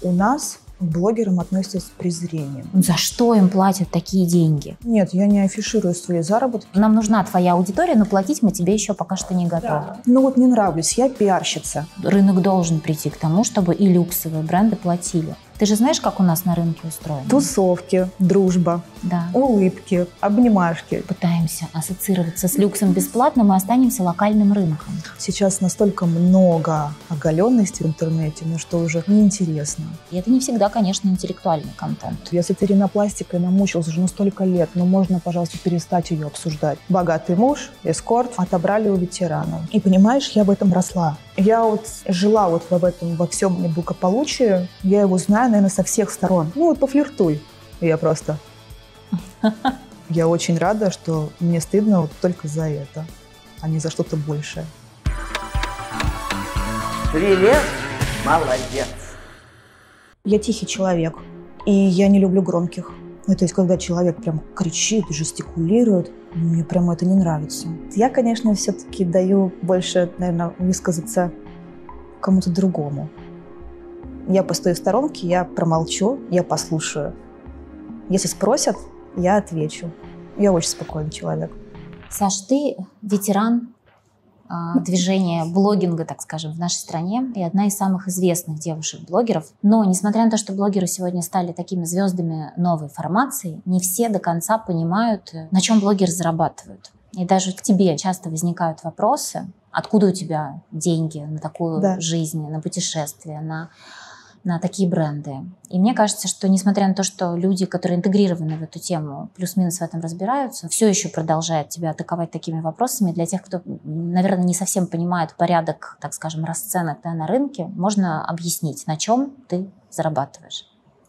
У нас к блогерам относятся с презрением. За что им платят такие деньги? Нет, я не афиширую свои заработки. Нам нужна твоя аудитория, но платить мы тебе еще пока что не готовы. Да. Ну вот не нравлюсь, я пиарщица. Рынок должен прийти к тому, чтобы и люксовые бренды платили. Ты же знаешь, как у нас на рынке устроено? Тусовки, дружба, Да. улыбки, обнимашки. Пытаемся ассоциироваться с люксом бесплатно, мы останемся локальным рынком. Сейчас настолько много оголенности в интернете, ну что уже неинтересно. И это не всегда, конечно, интеллектуальный контент. Если ты ринопластикой намучился уже столько лет, ну можно, пожалуйста, перестать ее обсуждать. Богатый муж, эскорт отобрали у ветеранов. И понимаешь, я в этом росла. Я вот жила вот в этом, во всем благополучии. Я его знаю, наверное, со всех сторон. Ну вот пофлиртуй. Я просто... Я очень рада, что мне стыдно вот только за это, а не за что-то большее. Привет, молодец. Я тихий человек, и я не люблю громких. Ну, то есть, когда человек прям кричит, жестикулирует, мне прям это не нравится. Я, конечно, все-таки даю больше, наверное, высказаться кому-то другому. Я постою в сторонке, я промолчу, я послушаю. Если спросят, я отвечу. Я очень спокойный человек. Саш, ты ветеран движения блогинга, так скажем, в нашей стране и одна из самых известных девушек-блогеров. Но, несмотря на то, что блогеры сегодня стали такими звездами новой формации, не все до конца понимают, на чем блогеры зарабатывают. И даже к тебе часто возникают вопросы, откуда у тебя деньги на такую жизнь, на путешествия, на такие бренды. И мне кажется, что несмотря на то, что люди, которые интегрированы в эту тему, плюс-минус в этом разбираются, все еще продолжают тебя атаковать такими вопросами. Для тех, кто, наверное, не совсем понимает порядок, так скажем, расценок на рынке, можно объяснить, на чем ты зарабатываешь.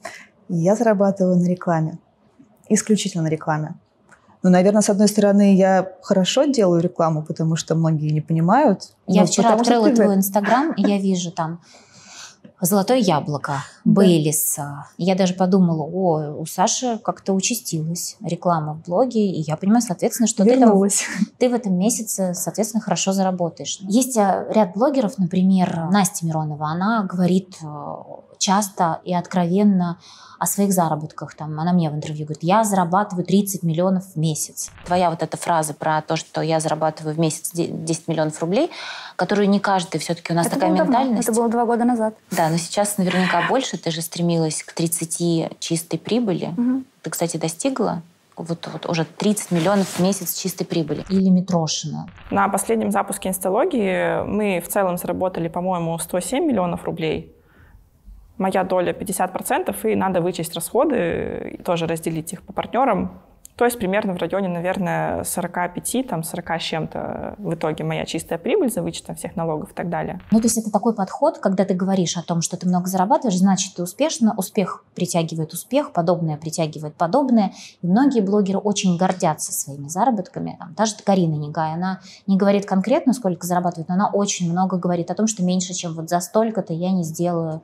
Я зарабатываю на рекламе. Исключительно на рекламе. Ну, наверное, с одной стороны, я хорошо делаю рекламу, потому что многие не понимают. Я вчера открыла твой Инстаграм, и я вижу там «Золотое яблоко», «Бейлис». Я даже подумала, у Саши как-то участилась реклама в блоге, и я понимаю, соответственно, что ты в этом месяце, соответственно, хорошо заработаешь. Есть ряд блогеров, например, Настя Миронова, она говорит часто и откровенно о своих заработках. Там, она мне в интервью говорит, я зарабатываю 30 миллионов в месяц. Твоя вот эта фраза про то, что я зарабатываю в месяц 10 миллионов рублей, которую не каждый, все-таки у нас такая ментальность. Это было 2 года назад. Да, но сейчас наверняка больше. Ты же стремилась к 30 чистой прибыли. Угу. Ты, кстати, достигла? Вот уже 30 миллионов в месяц чистой прибыли. Или Митрошина. На последнем запуске инсталогии мы в целом заработали, по-моему, 107 миллионов рублей. Моя доля 50%, и надо вычесть расходы, и тоже разделить их по партнерам. То есть примерно в районе, наверное, 45, 40 с чем-то в итоге моя чистая прибыль за вычетом всех налогов и так далее. Ну, то есть это такой подход, когда ты говоришь о том, что ты много зарабатываешь, значит, ты успешна, успех притягивает успех, подобное притягивает подобное. И многие блогеры очень гордятся своими заработками. Там, даже Карина Нигай, она не говорит конкретно, сколько зарабатывает, но она очень много говорит о том, что меньше, чем вот за столько-то я не сделаю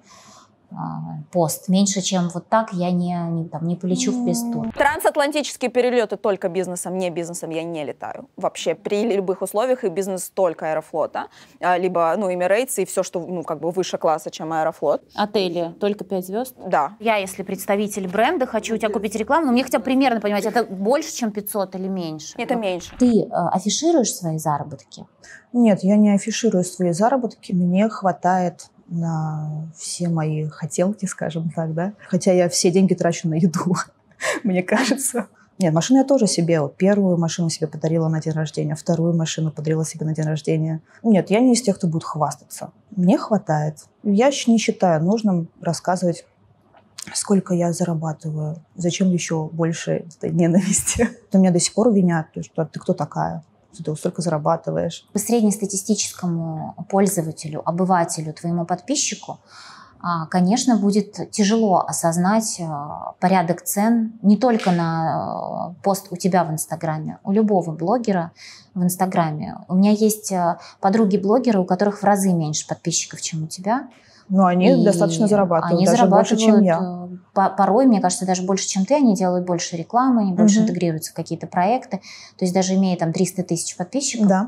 пост. Меньше, чем вот так я не полечу в пресс-тур. Трансатлантические перелеты только бизнесом, не бизнесом я не летаю. Вообще при любых условиях и бизнес только Аэрофлота. Либо, Emirates и все, что, выше класса, чем Аэрофлот. Отели только 5 звезд? Да. Я, если представитель бренда, хочу у тебя купить рекламу, но мне хотя бы примерно понимать, это больше, чем 500 или меньше? Это меньше. Ты афишируешь свои заработки? Нет, я не афиширую свои заработки. Мне хватает на все мои хотелки, скажем так, да. Хотя я все деньги трачу на еду, мне кажется. Нет, машину я тоже себе. Первую машину себе подарила на день рождения, вторую машину подарила себе на день рождения. Нет, я не из тех, кто будет хвастаться. Мне хватает. Я не считаю нужным рассказывать, сколько я зарабатываю. Зачем еще больше этой ненависти? Меня до сих пор винят, что ты кто такая? Ты столько зарабатываешь. Среднестатистическому пользователю, обывателю, твоему подписчику, конечно, будет тяжело осознать порядок цен не только на пост у тебя в Инстаграме, у любого блогера в Инстаграме. У меня есть подруги-блогеры, у которых в разы меньше подписчиков, чем у тебя. Но они достаточно зарабатывают, они даже зарабатывают больше, чем я. Порой, мне кажется, даже больше, чем ты, они делают больше рекламы, они больше интегрируются в какие-то проекты. То есть даже имея там 300 тысяч подписчиков,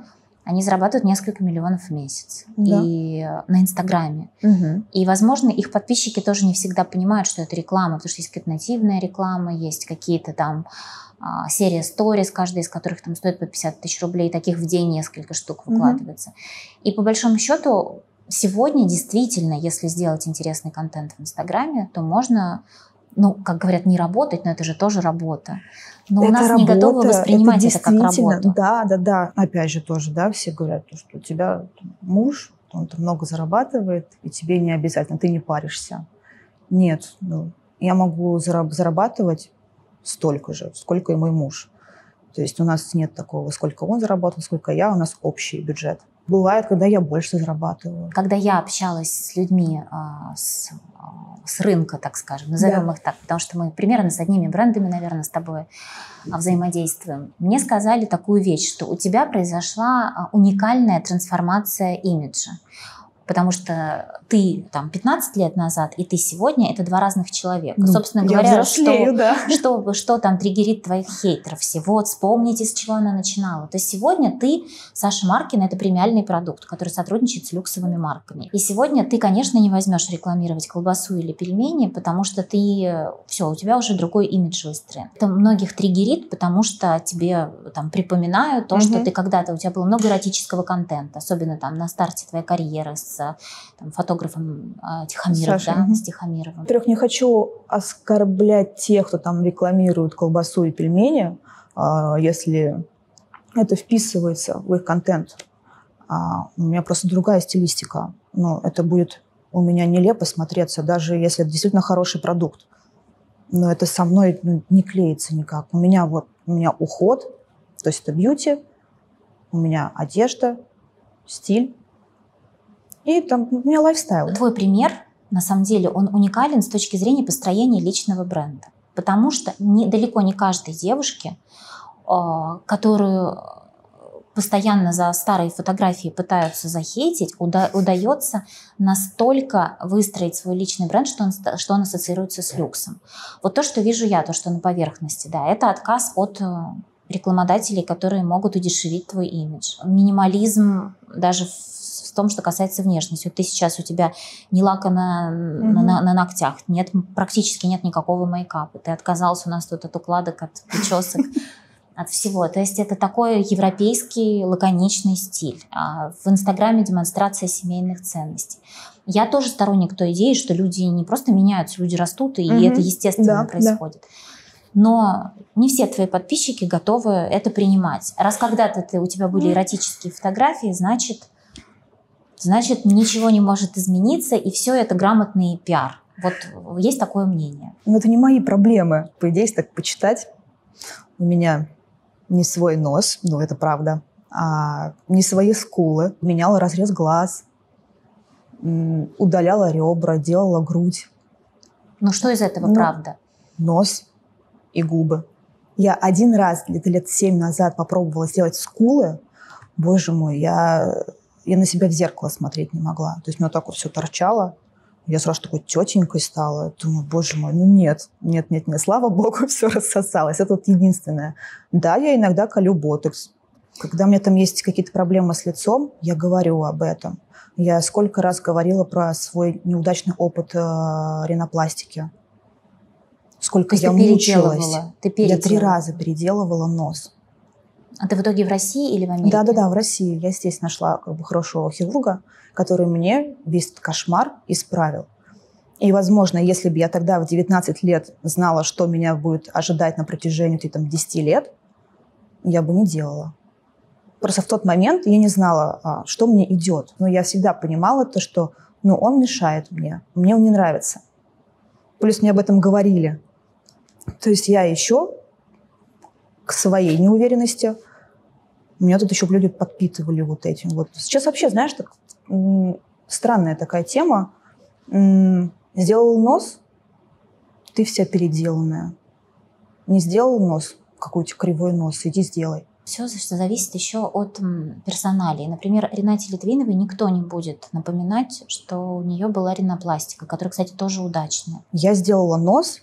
Они зарабатывают несколько миллионов в месяц. Да. И на Инстаграме. И, возможно, их подписчики тоже не всегда понимают, что это реклама, потому что есть какая-то нативная реклама, есть какие-то там серия сториз, каждая из которых там стоит по 50 тысяч рублей, таких в день несколько штук выкладывается. И по большому счету сегодня действительно, если сделать интересный контент в Инстаграме, то можно, ну, как говорят, не работать, но это же тоже работа. Но это у нас работа, не готовы воспринимать это как работу. Да. Опять же тоже, да, все говорят, что у тебя муж, он там много зарабатывает, и тебе не обязательно, ты не паришься. Нет, я могу зарабатывать столько же, сколько и мой муж. То есть у нас нет такого, сколько он заработал, сколько я, у нас общий бюджет. Бывает, когда я больше зарабатываю. Когда я общалась с людьми с рынка, так скажем, назовем их так, потому что мы примерно с одними брендами, наверное, с тобой взаимодействуем, мне сказали такую вещь, что у тебя произошла уникальная трансформация имиджа. Потому что ты там 15 лет назад и ты сегодня — это два разных человека. Собственно говоря, что там триггерит твоих хейтеров? Вот, вспомните, с чего она начинала. То есть сегодня ты, Саша Маркина, это премиальный продукт, который сотрудничает с люксовыми марками. И сегодня ты, конечно, не возьмешь рекламировать колбасу или пельмени, потому что все, у тебя уже другой имидж выстроен. Это многих триггерит, потому что тебе там припоминают то, что ты когда-то, у тебя было много эротического контента, особенно там на старте твоей карьеры с фотографом Тихомиров, с Тихомировым. Во-первых, не хочу оскорблять тех, кто там рекламирует колбасу и пельмени, если это вписывается в их контент. У меня просто другая стилистика. Это будет у меня нелепо смотреться, даже если это действительно хороший продукт. Но это со мной не клеится никак. У меня уход, то есть это бьюти, у меня одежда, стиль. И там у меня лайфстайл. Твой пример, на самом деле, он уникален с точки зрения построения личного бренда. Потому что далеко не каждой девушке, которую постоянно за старые фотографии пытаются захейтить, удается настолько выстроить свой личный бренд, что он ассоциируется с люксом. Вот то, что вижу я, то, что на поверхности, да, это отказ от рекламодателей, которые могут удешевить твой имидж. Минимализм даже в том, что касается внешности. Вот у тебя ни лака на ногтях, практически нет никакого мейкапа. Ты отказался у нас тут от укладок, от причесок, от всего. То есть это такой европейский лаконичный стиль. В Инстаграме демонстрация семейных ценностей. Я тоже сторонник той идеи, что люди не просто меняются, люди растут, и это естественно происходит. Но не все твои подписчики готовы это принимать. Раз когда-то у тебя были эротические фотографии, значит, ничего не может измениться, и все это грамотный пиар. Вот есть такое мнение. Это не мои проблемы. По идее, если так почитать, у меня не свой нос, это правда, не свои скулы. Меняла разрез глаз, удаляла ребра, делала грудь. Что из этого правда? Нос и губы. Я один раз, где-то лет 7 назад, попробовала сделать скулы. Боже мой, я на себя в зеркало смотреть не могла. То есть у меня так вот все торчало. Я сразу такой тетенькой стала. Думаю, боже мой, нет. Слава богу, все рассосалось. Это вот единственное. Да, я иногда колю ботокс. Когда у меня там есть какие-то проблемы с лицом, я говорю об этом. Я сколько раз говорила про свой неудачный опыт ринопластики. Сколько я мучилась. Я 3 раза переделывала нос. А ты в итоге в России или в Америке? Да, в России. Я здесь нашла хорошего хирурга, который мне весь этот кошмар исправил. И, возможно, если бы я тогда в 19 лет знала, что меня будет ожидать на протяжении 10 лет, я бы не делала. Просто в тот момент я не знала, что мне идет. Но я всегда понимала то, что он мешает мне. Мне он не нравится. Плюс мне об этом говорили. То есть я еще к своей неуверенности, меня тут еще люди подпитывали вот этим. Сейчас вообще, знаешь, так, странная такая тема. Сделал нос, ты вся переделанная. Не сделал нос, какой-то кривой нос, иди сделай. Все зависит еще от персоналии. Например, Ренате Литвиновой никто не будет напоминать, что у нее была ринопластика, которая, кстати, тоже удачная. Я сделала нос,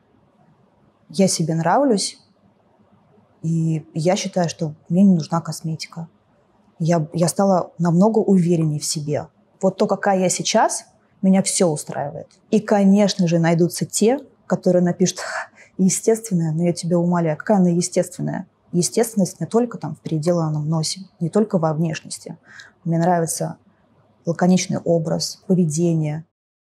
я себе нравлюсь, и я считаю, что мне не нужна косметика. Я стала намного увереннее в себе. Вот то, какая я сейчас, меня все устраивает. И, конечно же, найдутся те, которые напишут: естественная, но я тебя умоляю, какая она естественная? Естественность не только там в переделанном носе, не только во внешности. Мне нравится лаконичный образ, поведение.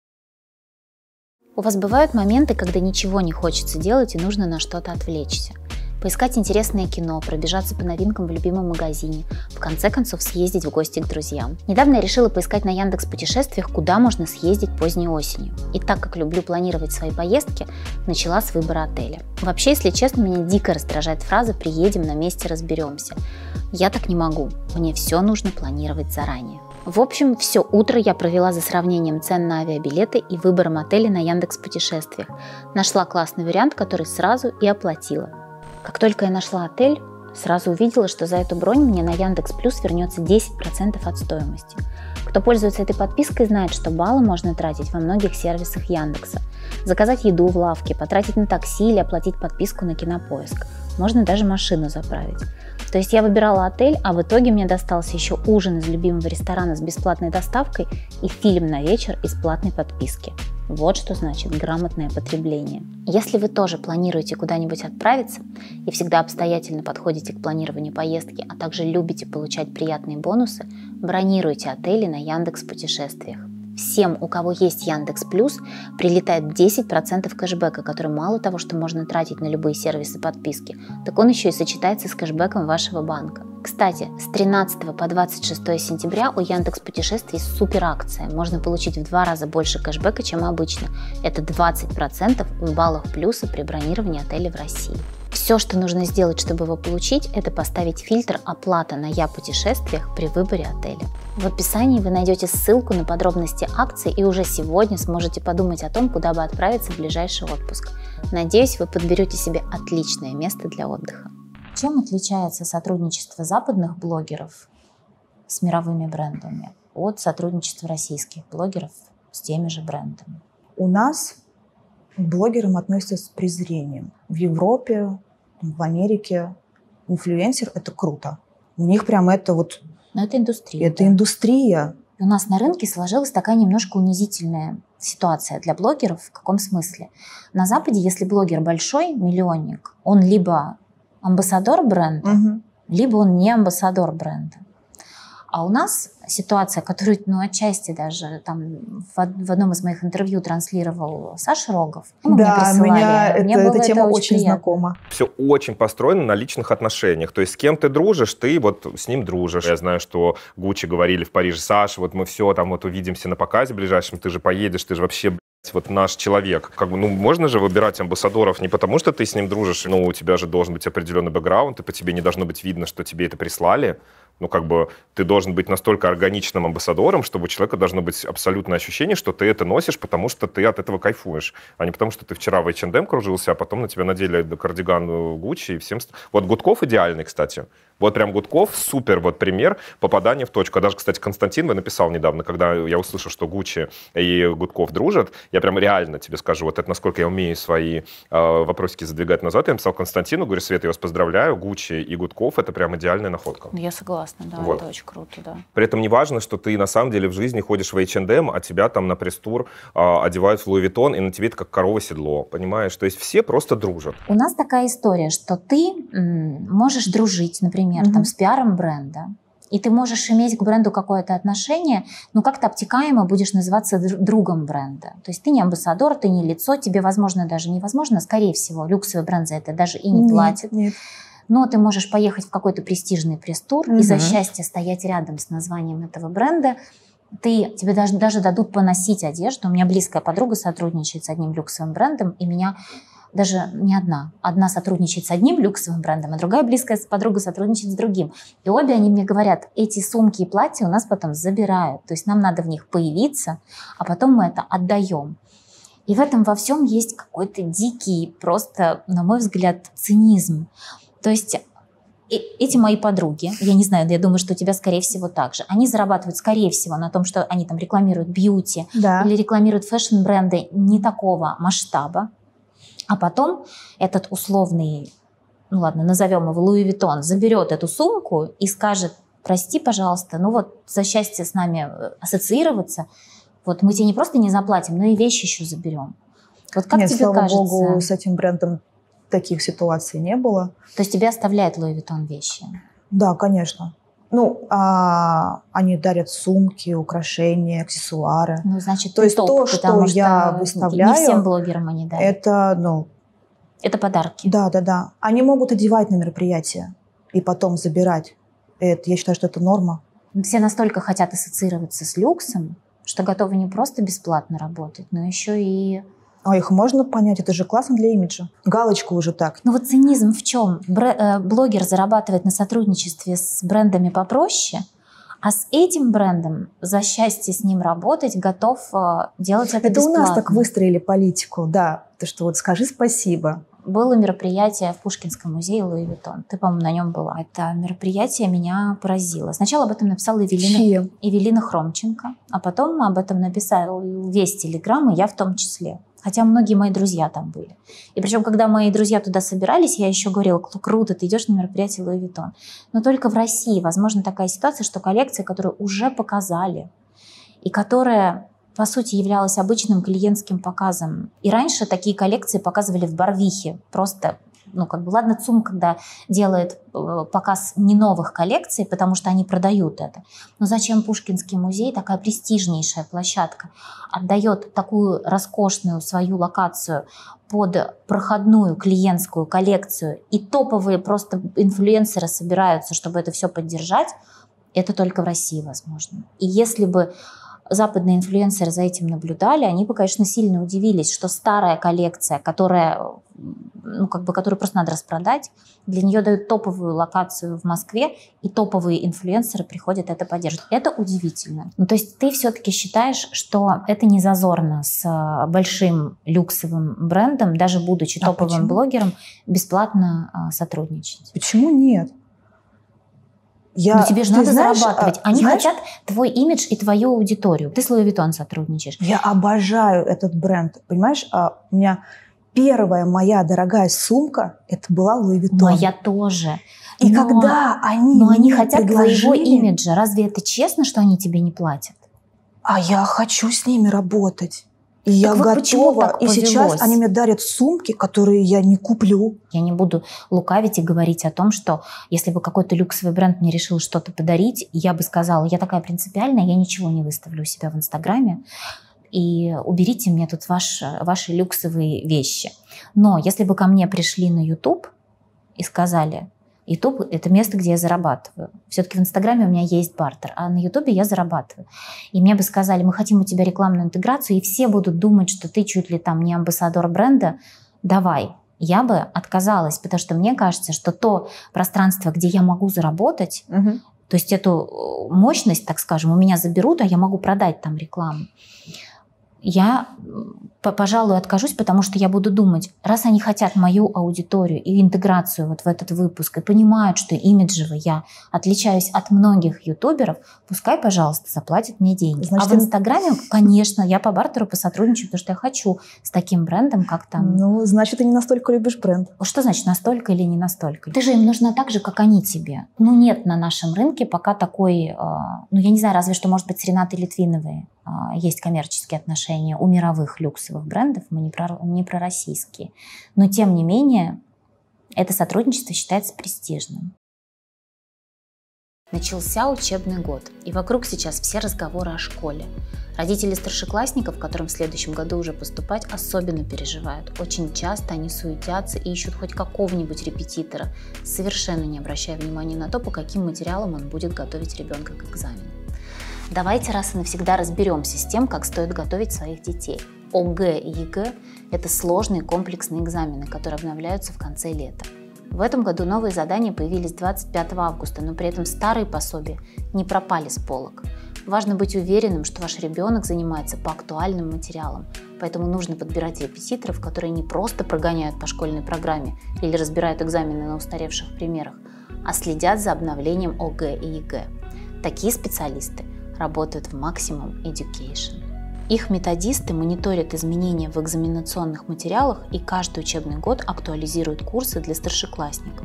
У вас бывают моменты, когда ничего не хочется делать и нужно на что-то отвлечься? Поискать интересное кино, пробежаться по новинкам в любимом магазине, в конце концов съездить в гости к друзьям. Недавно я решила поискать на Яндекс.Путешествиях, куда можно съездить поздней осенью. И так как люблю планировать свои поездки, начала с выбора отеля. Вообще, если честно, меня дико раздражает фраза «приедем, на месте разберемся». Я так не могу, мне все нужно планировать заранее. В общем, все утро я провела за сравнением цен на авиабилеты и выбором отеля на Яндекс.Путешествиях. Нашла классный вариант, который сразу и оплатила. Как только я нашла отель, сразу увидела, что за эту бронь мне на Яндекс Плюс вернется 10% от стоимости. Кто пользуется этой подпиской, знает, что баллы можно тратить во многих сервисах Яндекса. Заказать еду в лавке, потратить на такси или оплатить подписку на Кинопоиск. Можно даже машину заправить. То есть я выбирала отель, а в итоге мне достался еще ужин из любимого ресторана с бесплатной доставкой и фильм на вечер из платной подписки. Вот что значит грамотное потребление. Если вы тоже планируете куда-нибудь отправиться и всегда обстоятельно подходите к планированию поездки, а также любите получать приятные бонусы, бронируйте отели на Яндекс.Путешествиях. Всем, у кого есть Яндекс Плюс, прилетает 10% кэшбэка, который мало того, что можно тратить на любые сервисы подписки, так он еще и сочетается с кэшбэком вашего банка. Кстати, с 13 по 26 сентября у Яндекс Путешествий супер акция. Можно получить в 2 раза больше кэшбэка, чем обычно. Это 20% в баллах плюса при бронировании отеля в России. Все, что нужно сделать, чтобы его получить, это поставить фильтр «Оплата на Я-путешествиях» при выборе отеля. В описании вы найдете ссылку на подробности акции и уже сегодня сможете подумать о том, куда бы отправиться в ближайший отпуск. Надеюсь, вы подберете себе отличное место для отдыха. Чем отличается сотрудничество западных блогеров с мировыми брендами от сотрудничества российских блогеров с теми же брендами? У нас к блогерам относятся с презрением. В Европе, в Америке инфлюенсер – это круто. У них прям это вот… Но это индустрия. Это да. индустрия. У нас на рынке сложилась такая немножко унизительная ситуация для блогеров. В каком смысле? На Западе, если блогер большой, миллионник, он либо амбассадор бренда, либо он не амбассадор бренда. А у нас ситуация, которую, отчасти даже там в одном из моих интервью транслировал Саша Рогов. Да, меня эта тема очень знакома. Все очень построено на личных отношениях. То есть с кем ты дружишь, ты вот с ним дружишь. Я знаю, что Гуччи говорили в Париже: Саша, вот мы все там вот увидимся на показе ближайшем, ты же поедешь, ты же вообще, вот наш человек. Можно же выбирать амбассадоров не потому, что ты с ним дружишь, но у тебя же должен быть определенный бэкграунд, и по тебе не должно быть видно, что тебе это прислали. Ты должен быть настолько органичным амбассадором, чтобы у человека должно быть абсолютное ощущение, что ты это носишь, потому что ты от этого кайфуешь, а не потому, что ты вчера в H&M кружился, а потом на тебя надели кардиган Гуччи и всем... Вот Гудков идеальный, кстати. Вот прям Гудков супер вот пример попадания в точку. Даже, кстати, Константин написал недавно, когда я услышал, что Гуччи и Гудков дружат, я прям реально тебе скажу, вот это насколько я умею свои вопросики задвигать назад. Я написал Константину, говорю: Света, я вас поздравляю, Гуччи и Гудков — это прям идеальная находка. Я согласна, да, вот. Это очень круто, да. При этом не важно, что ты на самом деле в жизни ходишь в H&M, а тебя там на пресс-тур одевают в Луи Виттон, и на тебе это как корова седло, понимаешь? То есть все просто дружат. У нас такая история, что ты можешь дружить, например, там, с пиаром бренда, и ты можешь иметь к бренду какое-то отношение, но как-то обтекаемо будешь называться другом бренда. То есть ты не амбассадор, ты не лицо, тебе, возможно, даже невозможно, скорее всего, люксовый бренд за это даже и не платит. Нет. Но ты можешь поехать в какой-то престижный пресс-тур и за счастье стоять рядом с названием этого бренда. Тебе даже дадут поносить одежду. У меня близкая подруга сотрудничает с одним люксовым брендом, и меня даже не одна. Одна сотрудничает с одним люксовым брендом, а другая близкая подруга сотрудничает с другим. И обе они мне говорят: эти сумки и платья у нас потом забирают. То есть нам надо в них появиться, а потом мы это отдаем. И в этом во всем есть какой-то дикий, просто, на мой взгляд, цинизм. То есть эти мои подруги, я не знаю, я думаю, что у тебя, скорее всего, так же, они зарабатывают, скорее всего, на том, что они там рекламируют бьюти, да, или рекламируют фэшн-бренды не такого масштаба, а потом этот условный, назовем его Луи Виттон, заберет эту сумку и скажет: прости, пожалуйста, ну вот за счастье с нами ассоциироваться, вот мы тебе не просто не заплатим, но и вещи еще заберем. Вот как Нет, тебе слава кажется? богу, с этим брендом таких ситуаций не было. То есть тебе оставляет Louis Vuitton вещи? Да, конечно. Ну, они дарят сумки, украшения, аксессуары. Ну, значит, То есть топ, то, что потому я выставляю, не всем блогерам они дарят. Это, Это подарки. да. Они могут одевать на мероприятия и потом забирать. Я считаю, что это норма. Все настолько хотят ассоциироваться с люксом, что готовы не просто бесплатно работать, но еще и... А их можно понять, это же классно для имиджа. Галочку уже так. Ну вот цинизм в чем? Блогер зарабатывает на сотрудничестве с брендами попроще, а с этим брендом за счастье с ним работать готов делать это бесплатно. Это у нас так выстроили политику, да. То, что вот скажи спасибо. Было мероприятие в Пушкинском музее Louis Vuitton. Ты, по-моему, на нем была. Это мероприятие меня поразило. Сначала об этом написала Эвелина Хромченко, а потом об этом написал весь Телеграм, и я в том числе. Хотя многие мои друзья там были. И причем, когда мои друзья туда собирались, я еще говорила: круто, ты идешь на мероприятие Louis Vuitton. Но только в России возможна такая ситуация, что коллекция, которую уже показали, и которая, по сути, являлась обычным клиентским показом. И раньше такие коллекции показывали в Барвихе. Просто, ладно, ЦУМ, когда делает показ не новых коллекций, потому что они продают это. Но зачем Пушкинский музей, такая престижнейшая площадка, отдает такую роскошную свою локацию под проходную клиентскую коллекцию, и топовые просто инфлюенсеры собираются, чтобы это все поддержать? Это только в России возможно. И если бы западные инфлюенсеры за этим наблюдали, они бы, конечно, сильно удивились, что старая коллекция, которую просто надо распродать, для нее дают топовую локацию в Москве, и топовые инфлюенсеры приходят это поддерживать. Это удивительно. То есть ты все-таки считаешь, что это не зазорно с большим люксовым брендом, даже будучи топовым блогером, бесплатно сотрудничать? Почему нет? Но тебе же надо зарабатывать. Они хотят твой имидж и твою аудиторию. Ты с Louis Vuitton сотрудничаешь. Я обожаю этот бренд. Понимаешь, у меня первая моя дорогая сумка, это была Louis Vuitton. Моя тоже. Когда они хотят твоего имиджа. Разве это честно, что они тебе не платят? А я хочу с ними работать. И я готова. И сейчас они мне дарят сумки, которые я не куплю. Я не буду лукавить и говорить о том, что если бы какой-то люксовый бренд мне решил что-то подарить, я бы сказала: я такая принципиальная, я ничего не выставлю у себя в Инстаграме, и уберите мне тут ваши люксовые вещи. Но если бы ко мне пришли на YouTube и сказали: YouTube – это место, где я зарабатываю. Все-таки в Инстаграме у меня есть бартер, а на Ютубе я зарабатываю. И мне бы сказали: мы хотим у тебя рекламную интеграцию, и все будут думать, что ты чуть ли там не амбассадор бренда, давай. Я бы отказалась, потому что мне кажется, что то пространство, где я могу заработать, то есть эту мощность, так скажем, у меня заберут, а я могу продать там рекламу. Я, пожалуй, откажусь, потому что я буду думать, раз они хотят мою аудиторию и интеграцию вот в этот выпуск и понимают, что имиджево я отличаюсь от многих ютуберов, пускай, пожалуйста, заплатят мне деньги. Значит, а в Инстаграме, конечно, я по бартеру посотрудничаю, потому что я хочу с таким брендом, как там. Значит, ты не настолько любишь бренд. Что значит настолько или не настолько? Ты же им нужна так же, как они тебе. Нет на нашем рынке пока такой, я не знаю, разве что, может быть, с Ренатой Литвиновой есть коммерческие отношения у мировых люксовых брендов, мы не про российские. Но, тем не менее, это сотрудничество считается престижным. Начался учебный год, и вокруг сейчас все разговоры о школе. Родители старшеклассников, которым в следующем году уже поступать, особенно переживают. Очень часто они суетятся и ищут хоть какого-нибудь репетитора, совершенно не обращая внимания на то, по каким материалам он будет готовить ребенка к экзамену. Давайте раз и навсегда разберемся с тем, как стоит готовить своих детей. ОГЭ и ЕГЭ – это сложные комплексные экзамены, которые обновляются в конце лета. В этом году новые задания появились 25 августа, но при этом старые пособия не пропали с полок. Важно быть уверенным, что ваш ребенок занимается по актуальным материалам, поэтому нужно подбирать репетиторов, которые не просто прогоняют по школьной программе или разбирают экзамены на устаревших примерах, а следят за обновлением ОГЭ и ЕГЭ. Такие специалисты работают в Maximum Education. Их методисты мониторят изменения в экзаменационных материалах и каждый учебный год актуализируют курсы для старшеклассников.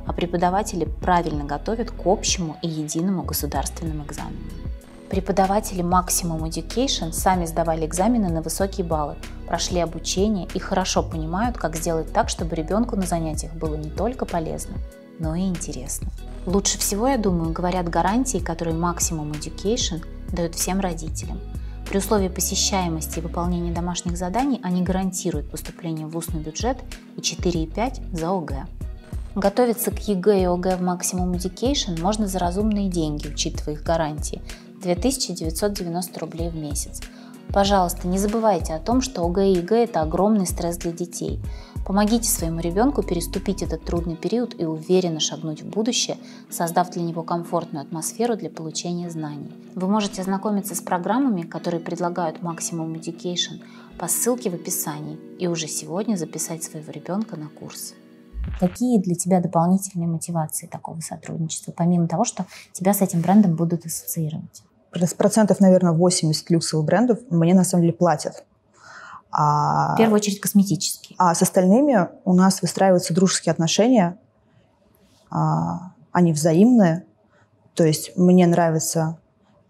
а преподаватели правильно готовят к общему и единому государственным экзаменам. Преподаватели Maximum Education сами сдавали экзамены на высокие баллы, прошли обучение и хорошо понимают, как сделать так, чтобы ребенку на занятиях было не только полезно, но и интересно. Лучше всего, я думаю, говорят гарантии, которые Maximum Education дает всем родителям. При условии посещаемости и выполнения домашних заданий они гарантируют поступление в вузный бюджет и 4,5 за ОГЭ. Готовиться к ЕГЭ и ОГЭ в Maximum Education можно за разумные деньги, учитывая их гарантии – 2990 рублей в месяц. Пожалуйста, не забывайте о том, что ОГЭ и ЕГЭ – это огромный стресс для детей. Помогите своему ребенку переступить этот трудный период и уверенно шагнуть в будущее, создав для него комфортную атмосферу для получения знаний. Вы можете ознакомиться с программами, которые предлагают Maximum Education, по ссылке в описании и уже сегодня записать своего ребенка на курс. Какие для тебя дополнительные мотивации такого сотрудничества, помимо того, что тебя с этим брендом будут ассоциировать? Процентов, наверное, 80 люксовых брендов мне на самом деле платят. В первую очередь косметические. А с остальными у нас выстраиваются дружеские отношения. Они взаимные. То есть мне нравится,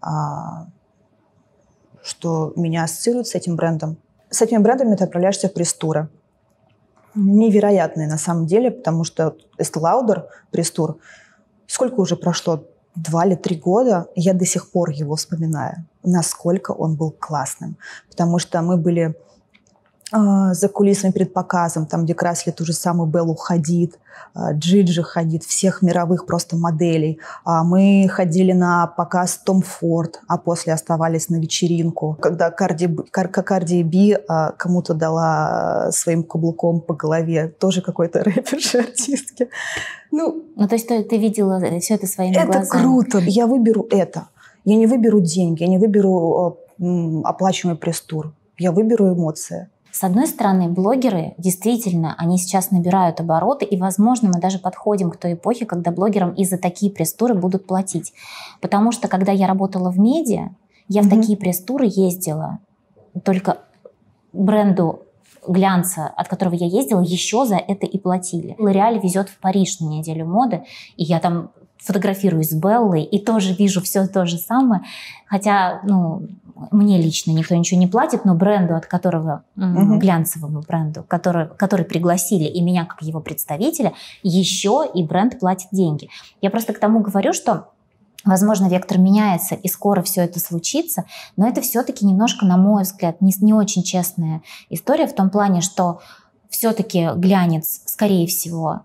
что меня ассоциируют с этим брендом. С этими брендами ты отправляешься в пресс-туры. Невероятные на самом деле, потому что Estée Lauder пресс-тур, сколько уже прошло? 2 или 3 года, я до сих пор его вспоминаю, насколько он был классным. Потому что мы были за кулисами перед показом, там, где красили ту же самую Беллу Хадид, Джиджи Хадид, всех мировых просто моделей. Мы ходили на показ Том Форд, а после оставались на вечеринку. Когда Карди Би кому-то дала своим каблуком по голове, тоже какой-то рэперши, артистки. Ну, то есть ты видела все это своими глазами? Это круто. Я выберу это. Я не выберу деньги, я не выберу оплачиваемый пресс-тур. Я выберу эмоции. С одной стороны, блогеры действительно, они сейчас набирают обороты, и, возможно, мы даже подходим к той эпохе, когда блогерам и за такие пресс-туры будут платить. Потому что, когда я работала в медиа, я в такие пресс-туры ездила. Только бренду глянца, от которого я ездила, еще за это и платили. L'Oréal везет в Париж на неделю моды, и я там фотографируюсь с Беллой и тоже вижу все то же самое. Хотя, мне лично никто ничего не платит, но бренду, от которого, глянцевому бренду, который пригласили, и меня как его представителя, еще и бренд платит деньги. Я просто к тому говорю, что, возможно, вектор меняется, и скоро все это случится, но это все-таки немножко, на мой взгляд, не очень честная история в том плане, что все-таки глянец, скорее всего,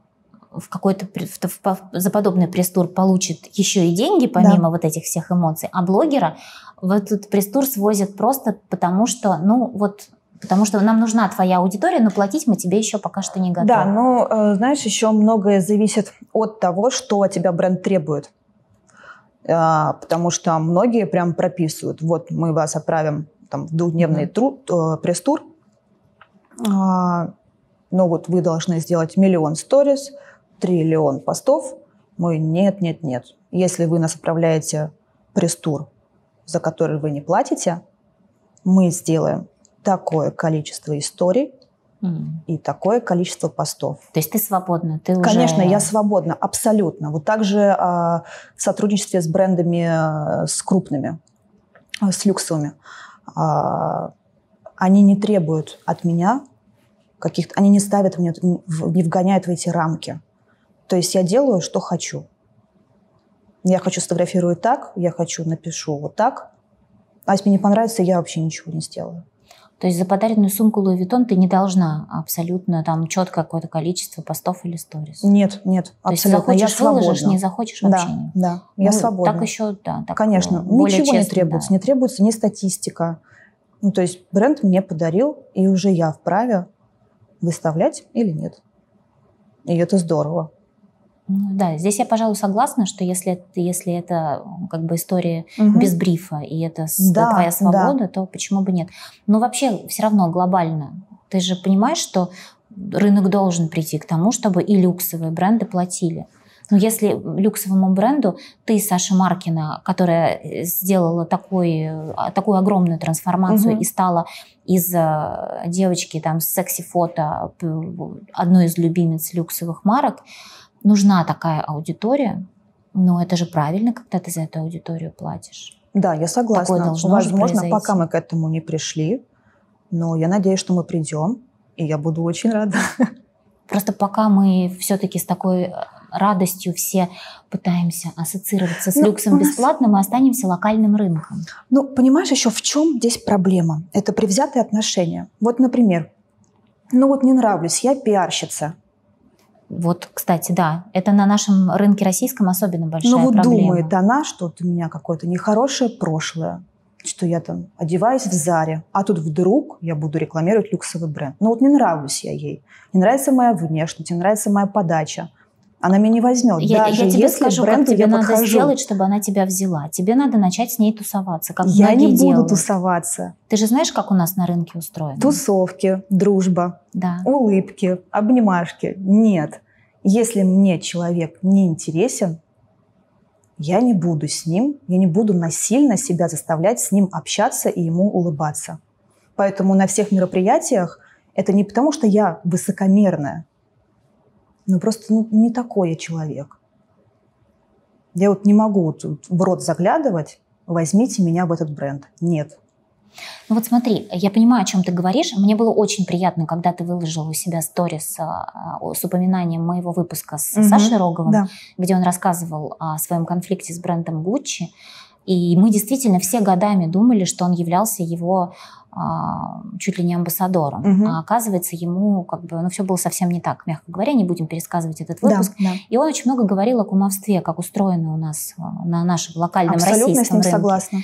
за подобный пресс-тур получит еще и деньги, помимо вот этих всех эмоций, а блогера в этот пресс-тур свозят просто потому, что, потому что нам нужна твоя аудитория, но платить мы тебе еще пока что не готовы. Да, знаешь, еще многое зависит от того, что от тебя бренд требует. Потому что многие прям прописывают, вот мы вас отправим там, в двухдневный пресс-тур, но вот вы должны сделать 1 000 000 сторис, 3 триллион постов. Мы нет. Если вы нас отправляете пресс-тур, за который вы не платите, мы сделаем такое количество историй и такое количество постов. То есть ты свободна? Конечно, я свободна, абсолютно. Вот так же в сотрудничестве с брендами, с крупными, с люксовыми. Они не требуют от меня каких-то... Они не ставят меня, не вгоняют в эти рамки. То есть я делаю, что хочу. Я хочу сфотографировать так, я хочу напишу вот так. А если мне не понравится, я вообще ничего не сделаю. То есть за подаренную сумку Louis Vuitton ты не должна абсолютно там четко какое-то количество постов или сторис? Нет, абсолютно. Я свободна. Выложишь, не захочешь вообще нет. Да, я свободна. Так еще, да. Так конечно, ничего не требуется. Да. Не требуется ни статистика. То есть бренд мне подарил, и уже я вправе выставлять или нет. И это здорово. Да, здесь я, пожалуй, согласна, что если это как бы история без брифа, и это твоя свобода, то почему бы нет? Но вообще все равно глобально. Ты же понимаешь, что рынок должен прийти к тому, чтобы и люксовые бренды платили. Но если люксовому бренду ты, Саша Маркина, которая сделала такую огромную трансформацию и стала из девочки там с секси-фото одной из любимец люксовых марок, нужна такая аудитория, но это же правильно, когда ты за эту аудиторию платишь. Да, я согласна. Такое должно Возможно, же пока произойти. мы к этому не пришли, но я надеюсь, что мы придем, и я буду очень рада. Просто пока мы все-таки с такой радостью все пытаемся ассоциироваться с люксом бесплатно, мы останемся локальным рынком. Ну, понимаешь, еще в чем здесь проблема? Это привзятые отношения. Вот, например, ну вот не нравлюсь, я пиарщица. Вот, кстати, да, это на нашем рынке российском особенно большая Ну вот проблема. думает она, что вот у меня какое-то нехорошее прошлое, что я там одеваюсь в Заре, а тут вдруг я буду рекламировать люксовый бренд. Ну вот не нравлюсь я ей. Не нравится моя внешность, не нравится моя подача. Она меня не возьмет. Я даже тебе если скажу, как бренду тебе я надо подхожу. сделать, чтобы она тебя взяла. Тебе надо начать с ней тусоваться, как Я многие не буду делают. тусоваться. Ты же знаешь, как у нас на рынке устроено? Тусовки, дружба, Да. улыбки, обнимашки. Нет. Если мне человек не интересен, я не буду с ним, я не буду насильно себя заставлять с ним общаться и ему улыбаться. Поэтому на всех мероприятиях это не потому, что я высокомерная, но просто не такой я человек. Я вот не могу вот в рот заглядывать, возьмите меня в этот бренд. Нет. Ну вот смотри, я понимаю, о чем ты говоришь. Мне было очень приятно, когда ты выложила у себя сторис с упоминанием моего выпуска с Сашей Роговым, Да. где он рассказывал о своем конфликте с брендом Gucci. И мы действительно все годами думали, что он являлся его чуть ли не амбассадором. Мгм. А оказывается, ему все было совсем не так. Мягко говоря, не будем пересказывать этот выпуск. Да. И он очень много говорил о кумовстве, как устроено у нас на нашем локальном Абсолютно с российском ним рынке. согласна.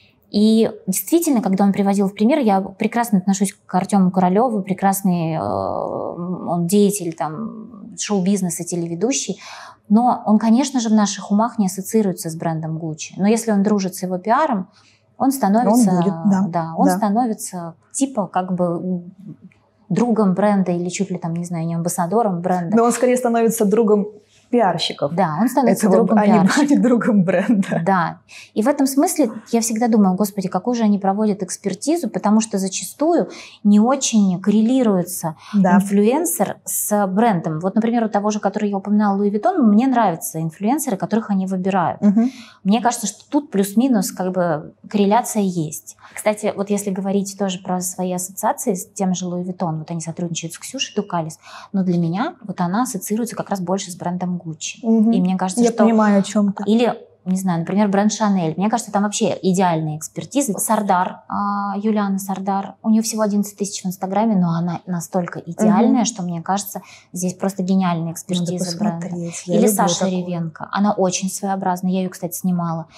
И действительно, когда он приводил в пример, я прекрасно отношусь к Артему Королеву, прекрасный он деятель там, шоу-бизнеса, телеведущий, но он, конечно же, в наших умах не ассоциируется с брендом Gucci. Но если он дружит с его пиаром, он становится, Он будет, да. он Да. становится типа как бы другом бренда или чуть ли там, не знаю, не амбассадором бренда. Но он скорее становится другом пиарщиков. Да, он становится Этого, другом а пиарщиков. не другом бренда. Да. И в этом смысле я всегда думаю, господи, какую же они проводят экспертизу, потому что зачастую не очень коррелируется Да. инфлюенсер с брендом. Вот, например, у того же, который я упоминала, Луи Виттон, мне нравятся инфлюенсеры, которых они выбирают. Мгм. Мне кажется, что тут плюс-минус как бы корреляция есть. Кстати, вот если говорить тоже про свои ассоциации с тем же Луи Виттон, вот они сотрудничают с Ксюшей Дукалис, но для меня вот она ассоциируется как раз больше с брендом Gucci. Мгм. И мне кажется, Я что... понимаю, о чем ты. Или, не знаю, например, бренд Шанель. Мне кажется, там вообще идеальная экспертиза. Сардар, Юлиана Сардар, у нее всего 11 тысяч в Инстаграме, но она настолько идеальная, что, мне кажется, здесь просто гениальная экспертиза бренда. Или Саша Ревенко. Она очень своеобразная. Я ее, кстати, снимала.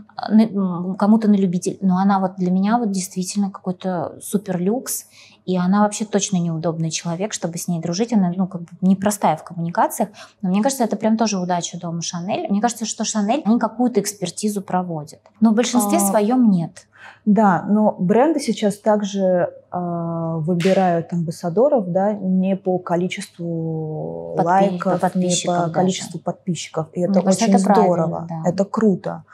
Кому-то на любитель. Но она вот для меня вот действительно какой-то супер люкс. И она вообще точно неудобный человек, чтобы с ней дружить. Она, как бы непростая в коммуникациях. Но мне кажется, это прям тоже удача дома Шанель. Мне кажется, что Шанель, они какую-то экспертизу проводят. Но в большинстве своем нет. Да, но бренды сейчас также выбирают амбассадоров, да, не по количеству лайков, не по даже. количеству подписчиков. И это Мне кажется, очень это правильно, здорово, да. это круто.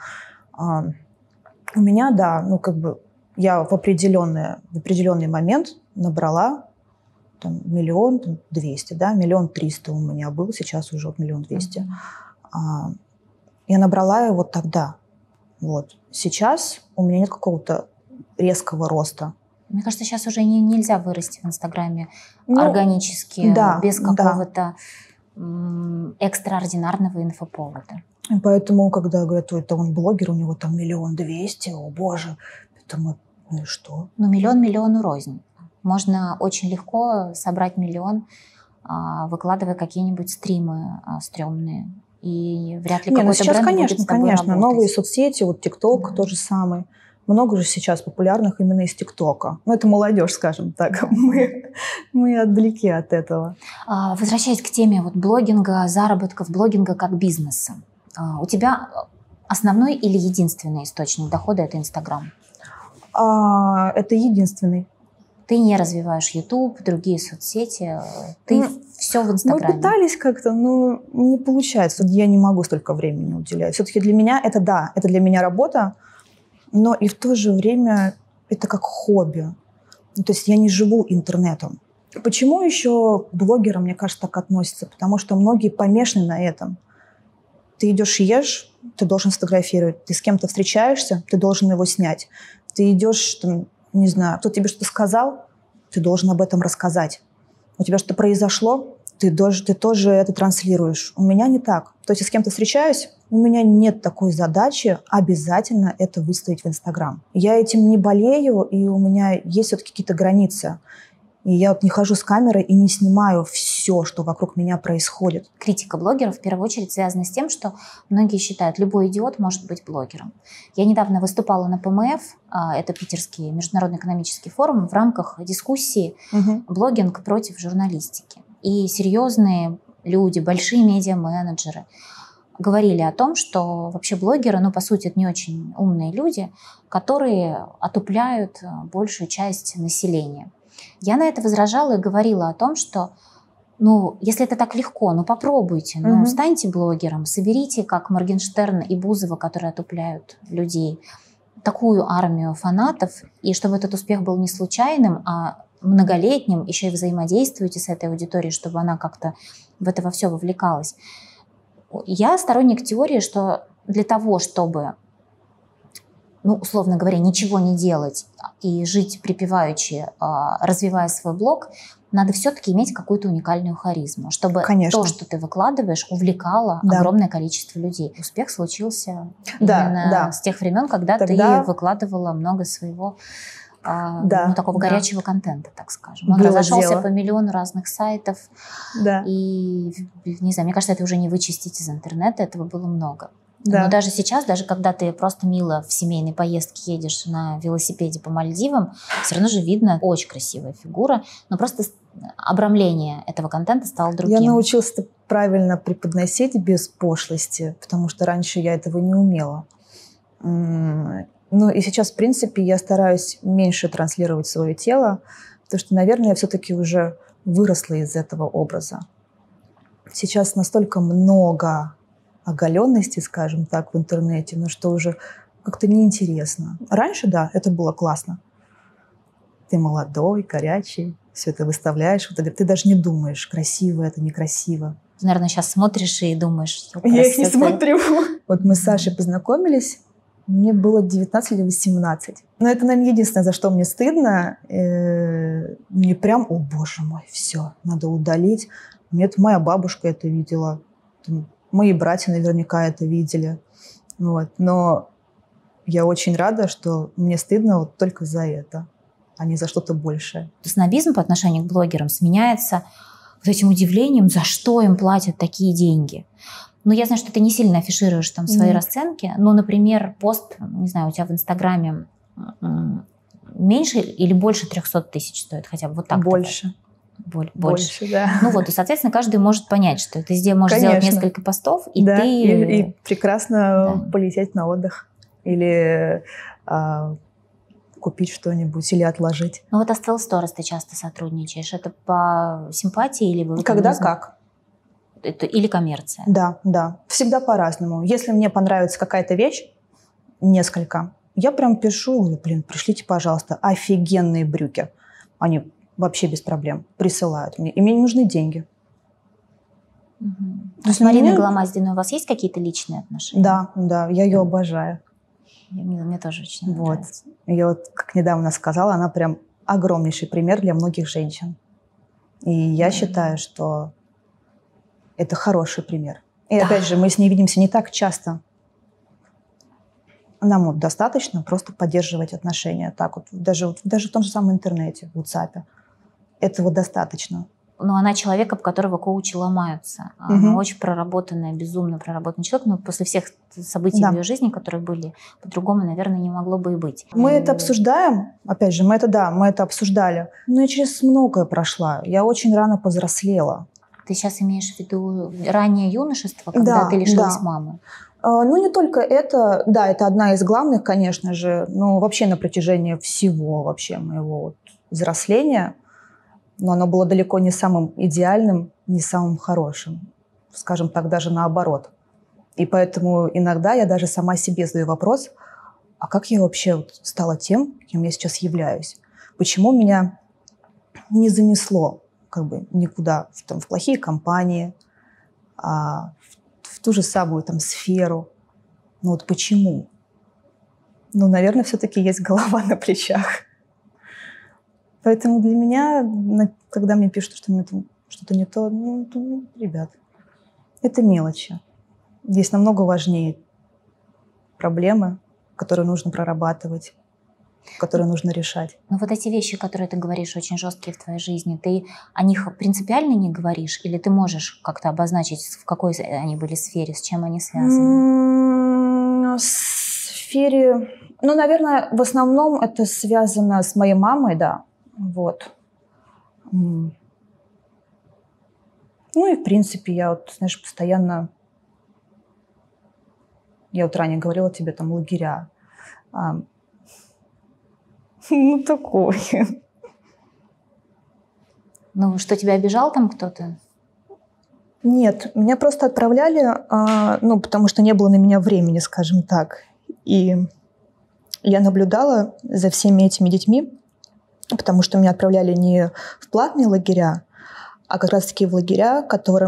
У меня, да, я в определенный момент набрала там 1 200 000, да, 1 300 000 у меня был, сейчас уже 1 200 000. Я набрала его тогда. Вот. Сейчас у меня нет какого-то резкого роста. Мне кажется, сейчас уже нельзя вырасти в Инстаграме органически, да, без какого-то экстраординарного инфоповода. И поэтому, когда говорят, это он блогер, у него там 1 200 000, о боже, я думаю, ну и что? Ну, миллиону рознь. Можно очень легко собрать 1 000 000, выкладывая какие-нибудь стримы стрёмные. И вряд ли какой-то сейчас, бренд будет с тобой конечно, работать. новые соцсети, вот ТикТок тот же самый. Много же сейчас популярных именно из ТикТока. Ну, это молодежь, скажем так. Мы отдалеки от этого. Возвращаясь к теме блогинга, заработков, блогинга как бизнеса. У тебя основной или единственный источник дохода – это Инстаграм? Это единственный. Ты не развиваешь YouTube, другие соцсети, ты все в Инстаграме. Мы пытались как-то, но не получается. Я не могу столько времени уделять. Все-таки для меня это для меня работа, но и в то же время это как хобби. То есть я не живу интернетом. Почему еще к блогерам, мне кажется, так относятся? Потому что многие помешаны на этом. Ты идешь и ешь, ты должен сфотографировать. Ты с кем-то встречаешься, ты должен его снять. Ты идешь, там, не знаю, кто тебе что-то сказал, ты должен об этом рассказать. У тебя что-то произошло, ты тоже это транслируешь. У меня не так. То есть, я с кем-то встречаюсь, у меня нет такой задачи обязательно это выставить в Инстаграм. Я этим не болею, и у меня есть все-таки какие-то границы. И я вот не хожу с камерой и не снимаю все, что вокруг меня происходит. Критика блогеров в первую очередь связана с тем, что многие считают, любой идиот может быть блогером. Я недавно выступала на ПМФ, это Питерский международный экономический форум, в рамках дискуссии «Блогинг против журналистики». И серьезные люди, большие медиа-менеджеры говорили о том, что вообще блогеры, по сути, это не очень умные люди, которые отупляют большую часть населения. Я на это возражала и говорила о том, что, если это так легко, попробуйте, станьте блогером, соберите, как Моргенштерн и Бузова, которые отупляют людей, такую армию фанатов, и чтобы этот успех был не случайным, а многолетним, еще и взаимодействуйте с этой аудиторией, чтобы она как-то в это во все вовлекалась. Я сторонник теории, что для того, чтобы, условно говоря, ничего не делать и жить припеваючи, развивая свой блог, надо все-таки иметь какую-то уникальную харизму, чтобы то, что ты выкладываешь, увлекало огромное количество людей. Успех случился именно с тех времен, когда ты выкладывала много своего такого горячего контента, так скажем. Он разошелся по миллиону разных сайтов. И, не знаю, мне кажется, это уже не вычистить из интернета, этого было много. Но даже сейчас, даже когда ты просто мило в семейной поездке едешь на велосипеде по Мальдивам, все равно же видно очень красивая фигура, но просто обрамление этого контента стало другим. Я научилась это правильно преподносить без пошлости, потому что раньше я этого не умела. И сейчас, в принципе, я стараюсь меньше транслировать свое тело, потому что, наверное, я все-таки уже выросла из этого образа. Сейчас настолько много оголенности, скажем так, в интернете, что уже как-то неинтересно. Раньше, это было классно. Ты молодой, горячий, все это выставляешь, ты даже не думаешь, красиво это, некрасиво. Ты, наверное, сейчас смотришь и думаешь, что я их не смотрю. Вот мы с Сашей познакомились, мне было 19 или 18. Но это, наверное, единственное, за что мне стыдно. Мне прям, о боже мой, все, надо удалить. Моя бабушка это видела. Мои братья наверняка это видели. Но я очень рада, что мне стыдно только за это, а не за что-то большее. Снобизм по отношению к блогерам сменяется этим удивлением, за что им платят такие деньги. Я знаю, что ты не сильно афишируешь там свои расценки, но, например, пост, не знаю, у тебя в Инстаграме меньше или больше 300 тысяч стоит хотя бы? Вот так. Больше. Больше, да. И, соответственно, каждый может понять, что ты здесь можешь сделать несколько постов, и ты... И прекрасно полететь на отдых. Или купить что-нибудь, или отложить. А с Twelve Stories ты часто сотрудничаешь. Это по симпатии или... Когда как. Это или коммерция? Да. Всегда по-разному. Если мне понравится какая-то вещь, несколько, я прям пишу, говорю, пришлите, пожалуйста, офигенные брюки. Они вообще без проблем присылают мне. И мне не нужны деньги. С Мариной Голомаздиной у вас есть какие-то личные отношения? Да, я ее обожаю. Мне тоже очень нравится. Я как недавно сказала, она прям огромнейший пример для многих женщин. И я считаю, что это хороший пример. И опять же, мы с ней видимся не так часто. Нам достаточно просто поддерживать отношения. Так даже в том же самом интернете, в WhatsApp. Этого достаточно. Она человек, об которого коучи ломаются. Она очень проработанная, безумно проработанный человек, но после всех событий в ее жизни, которые были, по-другому, наверное, не могло бы и быть. Мы это обсуждаем, опять же, мы это обсуждали. Но я через многое прошла. Я очень рано повзрослела. Ты сейчас имеешь в виду раннее юношество, когда ты лишилась мамы? Не только это. Да, это одна из главных, конечно же, но вообще на протяжении всего вообще моего взросления. Но оно было далеко не самым идеальным, не самым хорошим. Скажем так, даже наоборот. И поэтому иногда я даже сама себе задаю вопрос, а как я вообще стала тем, кем я сейчас являюсь? Почему меня не занесло как бы никуда, в плохие компании, в ту же самую там сферу. Ну вот почему? Ну, наверное, все-таки есть голова на плечах. Поэтому для меня, когда мне пишут, что что-то не то, ребят, это мелочи. Есть намного важнее проблемы, которые нужно прорабатывать, которые нужно решать. Но вот эти вещи, которые ты говоришь, очень жесткие в твоей жизни, ты о них принципиально не говоришь? Или ты можешь как-то обозначить, в какой они были сфере, с чем они связаны? В сфере... Ну, наверное, в основном это связано с моей мамой, да. Вот. Ну и, в принципе, я вот, знаешь, постоянно... Я вот ранее говорила тебе, там, лагеря. Ну, такое. Ну, что, тебя обижал там кто-то? Нет, меня просто отправляли, потому что не было на меня времени, скажем так. И я наблюдала за всеми этими детьми, потому что меня отправляли не в платные лагеря, а как раз-таки в лагеря,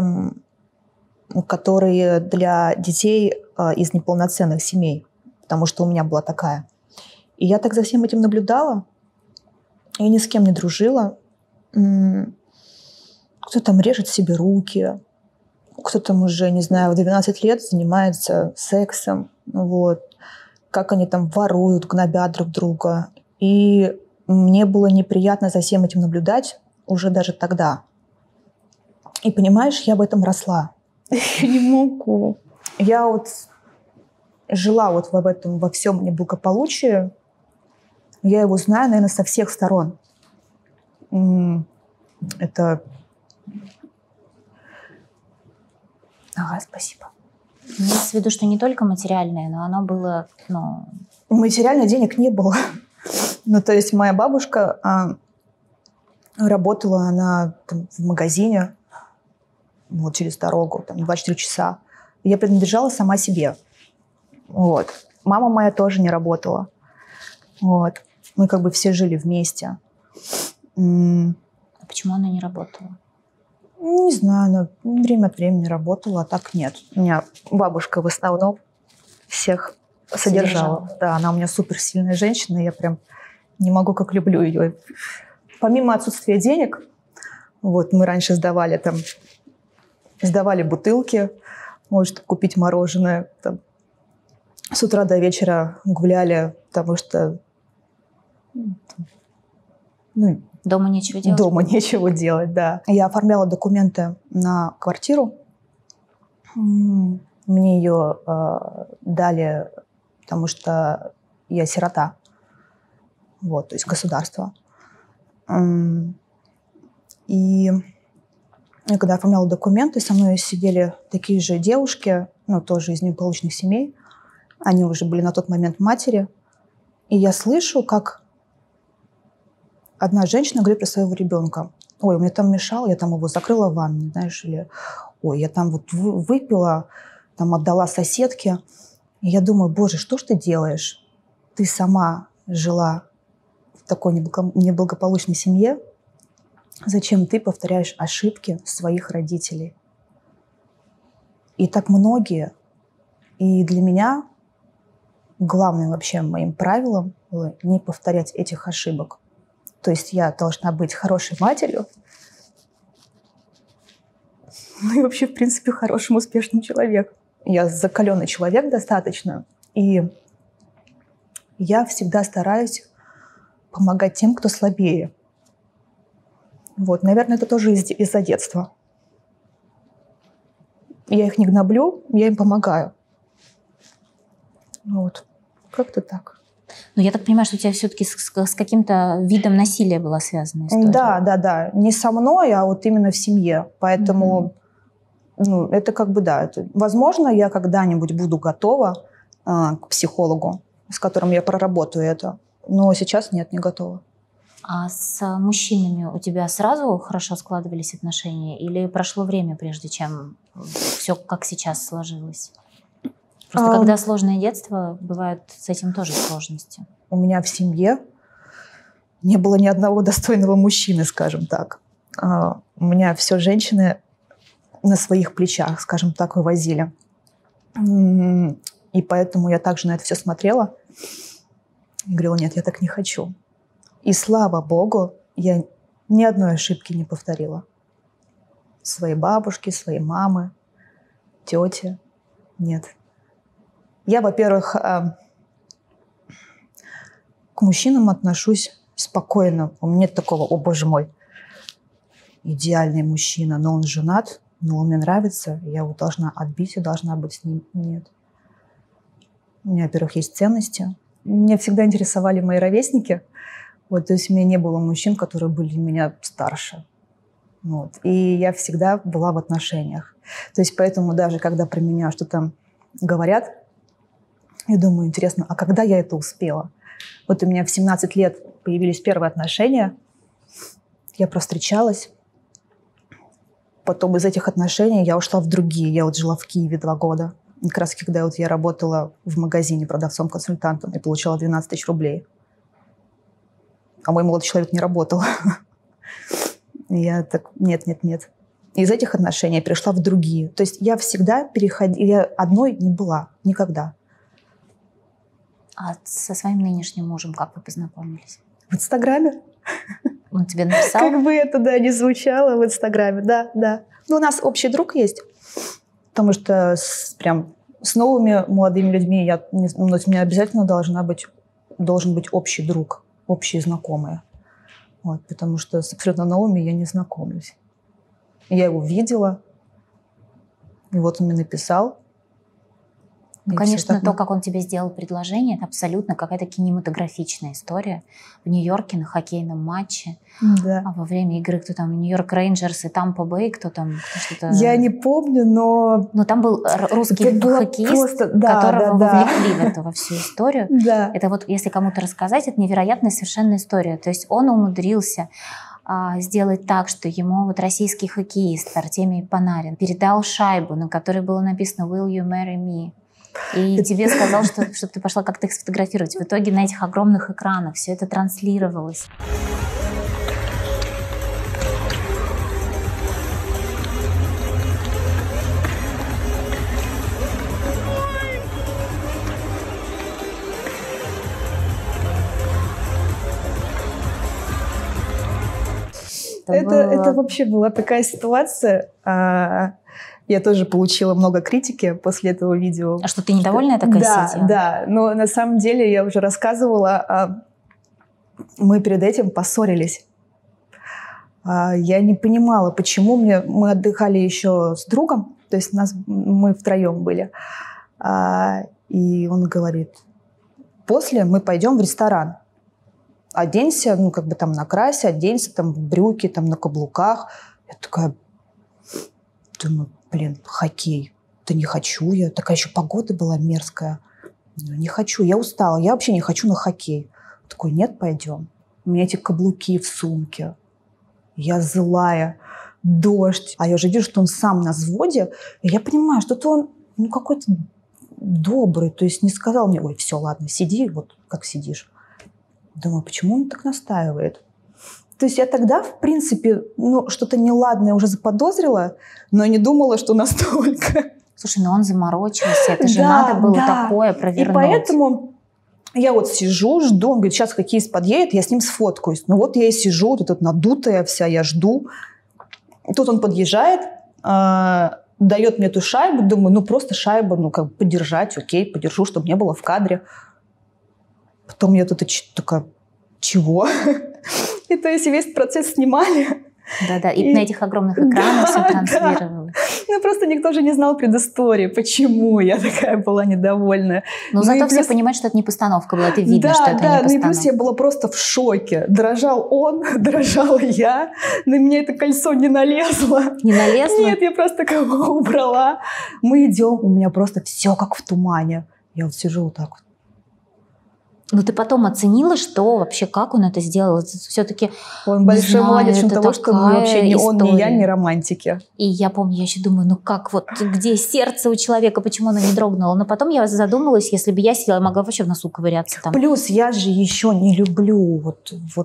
которые для детей из неполноценных семей, потому что у меня была такая. И я так за всем этим наблюдала, я ни с кем не дружила. Кто там режет себе руки, кто там уже, не знаю, в 12 лет занимается сексом, вот, как они там воруют, гнобят друг друга. И мне было неприятно за всем этим наблюдать уже даже тогда. И понимаешь, я в этом росла. Я не могу. Я вот жила вот в этом, во всем неблагополучии. Я его знаю, наверное, со всех сторон. Это... Ага, спасибо. Имеется в виду, что не только материальное, но оно было, Материально денег не было. Ну, то есть моя бабушка работала, она там, в магазине, вот через дорогу, там, 24 часа. Я принадлежала сама себе. Вот. Мама моя тоже не работала. Вот. Мы как бы все жили вместе. А почему она не работала? Не знаю, она время от времени работала, а так нет. У меня бабушка в основном всех содержала. Да, она у меня суперсильная женщина, я прям не могу, как люблю ее. Помимо отсутствия денег, вот мы раньше сдавали бутылки, может, купить мороженое. Там, с утра до вечера гуляли, потому что Дома нечего делать? Дома нечего делать, да. Я оформляла документы на квартиру. Мне ее дали, потому что я сирота. Вот, то есть государство. И я когда оформляла документы, со мной сидели такие же девушки, тоже из неблагополучных семей. Они уже были на тот момент матери. И я слышу, как одна женщина говорит про своего ребенка. Ой, у меня там мешал, я там его закрыла в ванне, знаешь, или ой, я там вот выпила, там отдала соседке. И я думаю, боже, что ж ты делаешь? Ты сама жила в такой неблагополучной семье. Зачем ты повторяешь ошибки своих родителей? И так многие. И для меня главным вообще моим правилом было не повторять этих ошибок. То есть я должна быть хорошей матерью, и вообще, в принципе, хорошим, успешным человеком. Я закаленный человек достаточно, и я всегда стараюсь помогать тем, кто слабее. Вот, наверное, это тоже из-за детства. Я их не гноблю, я им помогаю. Вот, как-то так. Но я так понимаю, что у тебя все-таки с каким-то видом насилия была связана история. Да. Не со мной, а вот именно в семье. Поэтому, это как бы, да. Возможно, я когда-нибудь буду готова к психологу, с которым я проработаю это. Но сейчас нет, не готова. А с мужчинами у тебя сразу хорошо складывались отношения? Или прошло время, прежде чем все как сейчас сложилось? Просто когда сложное детство, бывают с этим тоже сложности. У меня в семье Не было ни одного достойного мужчины, скажем так. У меня все женщины на своих плечах, скажем так, вывозили. И поэтому я также на это все смотрела и говорила, нет, я так не хочу. И слава богу, я ни одной ошибки не повторила. Своей бабушки, своей мамы, тети. Нет. Я, во-первых, к мужчинам отношусь спокойно. У меня нет такого, о боже мой, идеальный мужчина, но он женат, но он мне нравится, я его должна отбить и должна быть с ним. Нет. У меня, во-первых, есть ценности. Меня всегда интересовали мои ровесники. Вот, то есть у меня не было мужчин, которые были меня старше. Вот. И я всегда была в отношениях. То есть поэтому даже когда про меня что-то говорят, я думаю, интересно, а когда я это успела? Вот у меня в 17 лет появились первые отношения, я провстречалась. Потом из этих отношений я ушла в другие. Я вот жила в Киеве 2 года. И как раз когда вот я работала в магазине продавцом-консультантом и получала 12 тысяч рублей. А мой молодой человек не работал. Я так, нет. Из этих отношений я перешла в другие. То есть я всегда переходила, я одной не была, никогда. А со своим нынешним мужем как вы познакомились? В Инстаграме. Он тебе написал? Как бы это, да, не звучало, в Инстаграме, да. Ну, у нас общий друг есть, потому что прям с новыми молодыми людьми у меня обязательно должен быть общий друг, общие знакомые. Вот, потому что с абсолютно новыми я не знакомлюсь. Я его видела, и вот он мне написал. Ну, конечно, то, как он тебе сделал предложение, это абсолютно какая-то кинематографичная история. В Нью-Йорке на хоккейном матче, да. А во время игры кто там, Нью-Йорк Рейнджерс и Тампа Бэй, кто там что-то... Я не помню, но... Но там был русский хоккеист, просто... которого вовлекли в эту во всю историю. Да. Это вот, если кому-то рассказать, это невероятная совершенно история. То есть он умудрился сделать так, что ему вот российский хоккеист Артемий Панарин передал шайбу, на которой было написано «Will you marry me?» И тебе сказал, чтобы ты пошла как-то их сфотографировать. В итоге на этих огромных экранах все это транслировалось. Это вообще была такая ситуация. Я тоже получила много критики после этого видео. А что, ты недовольна такой сетью? Да. Но на самом деле я уже рассказывала, мы перед этим поссорились. Я не понимала, почему мы отдыхали еще с другом, то есть мы втроем были. И он говорит, после мы пойдем в ресторан. Оденься, там накрась, оденься, там в брюки, там на каблуках. Я такая, думаю, хоккей. Да не хочу я. Такая еще погода была мерзкая. Не хочу, я устала. Я вообще не хочу на хоккей. Такой, нет, пойдем. У меня эти каблуки в сумке. Я злая. Дождь. А я уже вижу, что он сам на взводе. И я понимаю, что-то он какой-то добрый. То есть не сказал мне, ой, все, ладно, сиди, вот как сидишь. Думаю, почему он так настаивает? То есть я тогда, в принципе, что-то неладное уже заподозрила, но не думала, что настолько. Слушай, он заморочился, это же надо было такое провернуть. И поэтому я вот сижу, жду, он говорит, сейчас хоккеист подъедет, я с ним сфоткаюсь. Вот я и сижу, вот эта надутая вся, я жду. И тут он подъезжает, дает мне эту шайбу, думаю, просто шайбу, подержать, окей, подержу, чтобы не было в кадре. Потом я тут такая, чего? И то есть весь процесс снимали. Да, и на этих огромных экранах все транслировалось. Просто никто же не знал предыстории, почему я такая была недовольная. Но зато все понимают, что это не постановка была, это видно, что это не постановка. Да, и плюс я была просто в шоке. Дрожал он, дрожала я, на меня это кольцо не налезло. Не налезло? Нет, я просто кого убрала. Мы идем, у меня просто все как в тумане. Я вот сижу вот так вот. Но ты потом оценила, что вообще, как он это сделал? Это все-таки он большой молодец, чем того, что мы вообще ни он, ни я, ни романтики. И я помню, я еще думаю, где сердце у человека, почему оно не дрогнуло? Но потом я задумалась, если бы я сидела, я могла вообще в носу ковыряться там. Плюс я же еще не люблю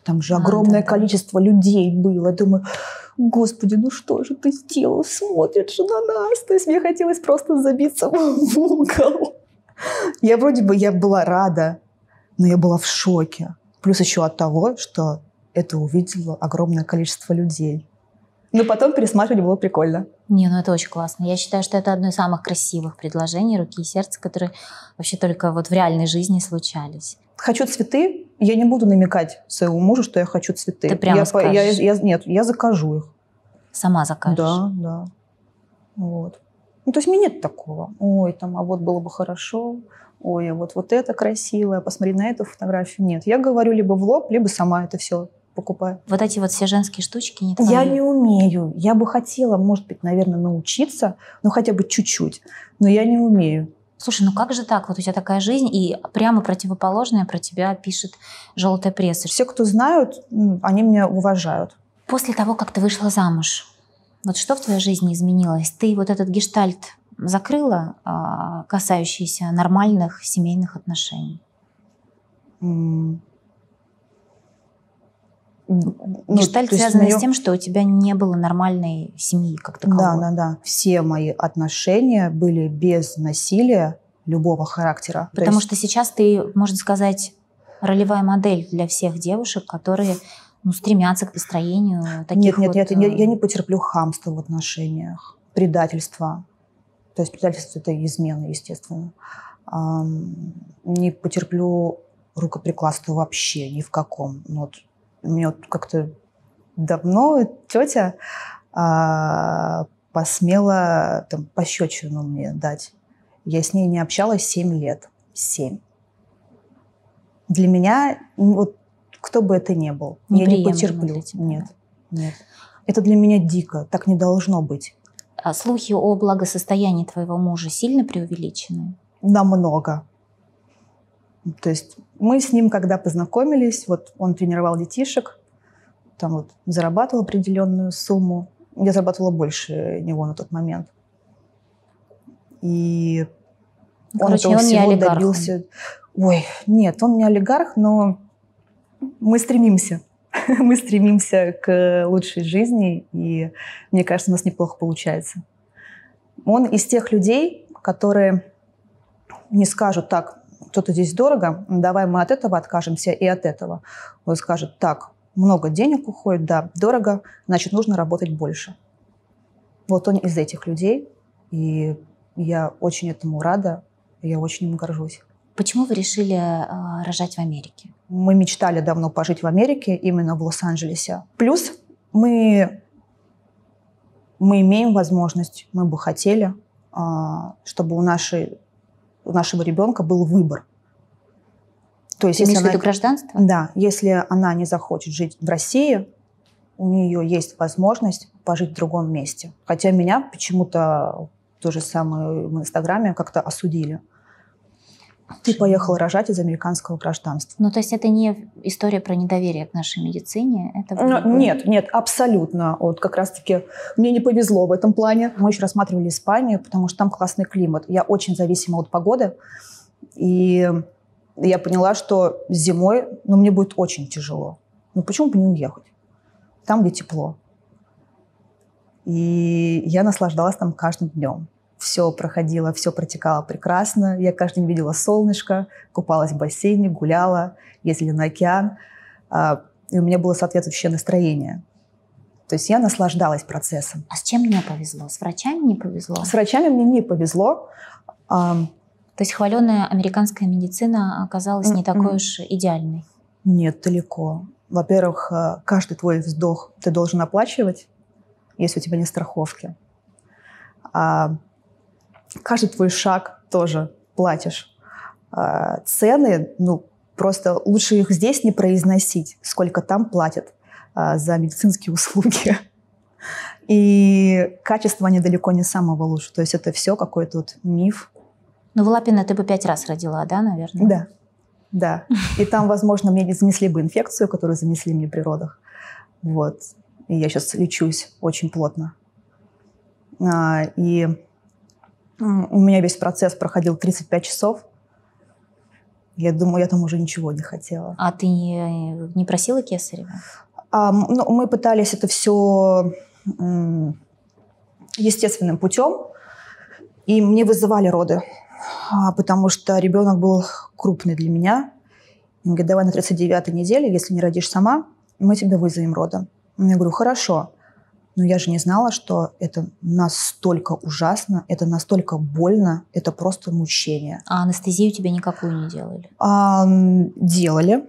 Там же огромное да. количество людей было. Я думаю, господи, ну что же ты сделал? Смотрят же на нас. То есть мне хотелось просто забиться в угол. Я была рада, но я была в шоке. Плюс еще от того, что это увидело огромное количество людей. Но потом пересматривать было прикольно. Не, ну это очень классно. Я считаю, что это одно из самых красивых предложений «Руки и сердца», которые вообще только вот в реальной жизни случались. Хочу цветы, я не буду намекать своему мужу, что я хочу цветы. Ты прямо скажешь? Нет, я закажу их. Сама закажешь? Да. Вот. Ну, то есть у меня нет такого. Ой, там, а вот было бы хорошо. Ой, а вот это красивое. Посмотри на эту фотографию. Нет, я говорю либо в лоб, либо сама это все покупаю. Вот эти вот все женские штучки не твои? Я не умею. Я бы хотела, может быть, наверное, научиться, ну, хотя бы чуть-чуть. Но я не умею. Слушай, ну как же так? Вот у тебя такая жизнь, и прямо противоположное про тебя пишет желтая пресса. Все, кто знают, они меня уважают. После того, как ты вышла замуж, вот что в твоей жизни изменилось? Ты вот этот гештальт закрыла, касающийся нормальных семейных отношений? Гештальт связан с тем, что у тебя не было нормальной семьи как таковой. Да. Все мои отношения были без насилия любого характера. Потому что сейчас ты, можно сказать, ролевая модель для всех девушек, которые стремятся к построению таких Нет, я не потерплю хамства в отношениях, предательства. То есть предательство – это измена, естественно. Не потерплю рукоприкладства вообще ни в каком. Мне вот как-то давно тетя посмела пощечину мне дать. Я с ней не общалась 7 лет. 7. Для меня, кто бы это ни был, я не потерплю. Нет. Это для меня дико. Так не должно быть. А слухи о благосостоянии твоего мужа сильно преувеличены? Намного. То есть мы с ним, когда познакомились, он тренировал детишек, там зарабатывал определенную сумму. Я зарабатывала больше него на тот момент. И он этого всего добился. Ой, нет, он не олигарх, но мы стремимся. Мы стремимся к лучшей жизни, и мне кажется, у нас неплохо получается. Он из тех людей, которые не скажут так: кто-то здесь дорого, давай мы от этого откажемся и от этого. Он скажет: так, много денег уходит, да, дорого, значит, нужно работать больше. Вот он из этих людей, и я очень этому рада, я очень им горжусь. Почему вы решили рожать в Америке? Мы мечтали давно пожить в Америке, именно в Лос-Анджелесе. Плюс мы имеем возможность, мы бы хотели, чтобы у нашего ребенка был выбор. То есть, если она гражданство? Да, если она не захочет жить в России, у нее есть возможность пожить в другом месте. Хотя меня почему-то то же самое в Инстаграме как-то осудили. Ты поехала рожать из американского гражданства. Ну, то есть это не история про недоверие к нашей медицине? Это Нет, абсолютно. Как раз-таки мне не повезло в этом плане. Мы еще рассматривали Испанию, потому что там классный климат. Я очень зависима от погоды. И я поняла, что зимой мне будет очень тяжело. Почему бы не уехать? Там, где тепло. И я наслаждалась там каждым днем. Все проходило, все протекало прекрасно. Я каждый день видела солнышко, купалась в бассейне, гуляла, ездили на океан. И у меня было соответствующее настроение. То есть я наслаждалась процессом. А с чем не повезло? С врачами не повезло? С врачами мне не повезло. То есть хваленая американская медицина оказалась не такой уж идеальной? Нет, далеко. Во-первых, каждый твой вздох ты должен оплачивать, если у тебя нет страховки. Каждый твой шаг тоже платишь. Цены, просто лучше их здесь не произносить, сколько там платят за медицинские услуги. И качество они далеко не самого лучшего. То есть это все какой-то миф. В Лапино ты бы 5 раз родила, да, наверное? Да. И там, возможно, мне не занесли бы инфекцию, которую занесли мне при родах. И я сейчас лечусь очень плотно. И у меня весь процесс проходил 35 часов. Я думаю, я там уже ничего не хотела. А ты не просила кесарева? Ну, мы пытались это все естественным путем, и мне вызывали роды, потому что ребенок был крупный для меня. Он говорит, давай на 39-й неделе, если не родишь сама, мы тебя вызовем родом. Я говорю, хорошо. Но я же не знала, что это настолько ужасно, это настолько больно, это просто мучение. А анестезию тебе никакую не делали? Делали.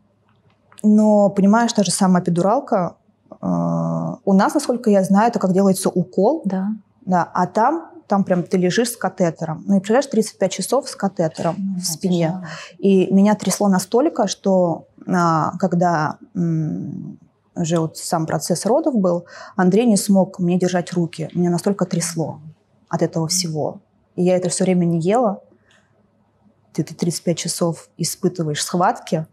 Но, понимаешь, та же самая эпидуралка, у нас, насколько я знаю, это как делается укол. Да. Да, а там прям ты лежишь с катетером. Ну и представляешь, 35 часов с катетером в спине. Тяжело. И меня трясло настолько, что когда уже вот сам процесс родов был, Андрей не смог мне держать руки. Меня настолько трясло от этого всего. И я это все время не ела. Ты 35 часов испытываешь схватки.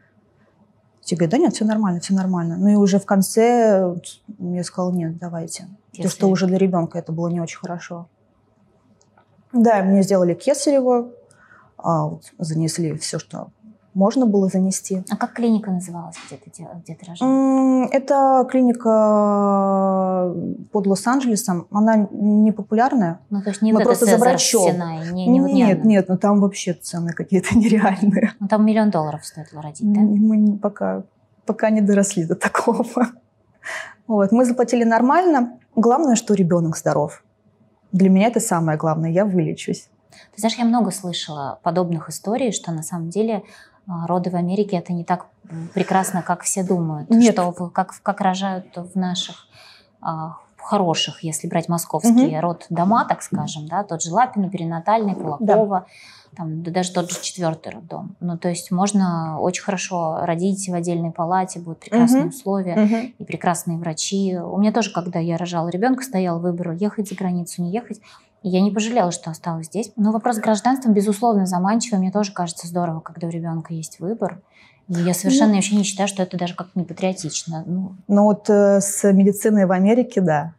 Тебе говорят, да нет, все нормально, все нормально. Ну и уже в конце я сказала, нет, давайте. Потому что уже для ребенка это было не очень хорошо. Да, мне сделали кесарево, занесли все, что можно было занести. А как клиника называлась, где ты рожала? Это клиника под Лос-Анджелесом. Она не популярная. Ну, то есть не мы вот просто это за врачом. Нет, ну там вообще цены какие-то нереальные. Ну, там $1 миллион стоило родить, да? Мы пока не доросли до такого. Вот. Мы заплатили нормально. Главное, что ребенок здоров. Для меня это самое главное. Я вылечусь. Ты знаешь, я много слышала подобных историй, что на самом деле роды в Америке это не так прекрасно, как все думают. Нет. Что как рожают в наших хороших, если брать московские роддома, так скажем, да, тот же Лапина, перинатальный, Кулакова, там, даже тот же 4-й роддом. Ну, то есть можно очень хорошо родить в отдельной палате, будут прекрасные условия и прекрасные врачи. У меня тоже, когда я рожала ребенка, стоял выбор, ехать за границу, не ехать. И я не пожалела, что осталась здесь. Но вопрос с гражданством, безусловно, заманчивый. Мне тоже кажется здорово, когда у ребенка есть выбор. И я совершенно вообще не считаю, что это даже как-то не патриотично. Ну вот с медициной в Америке, да.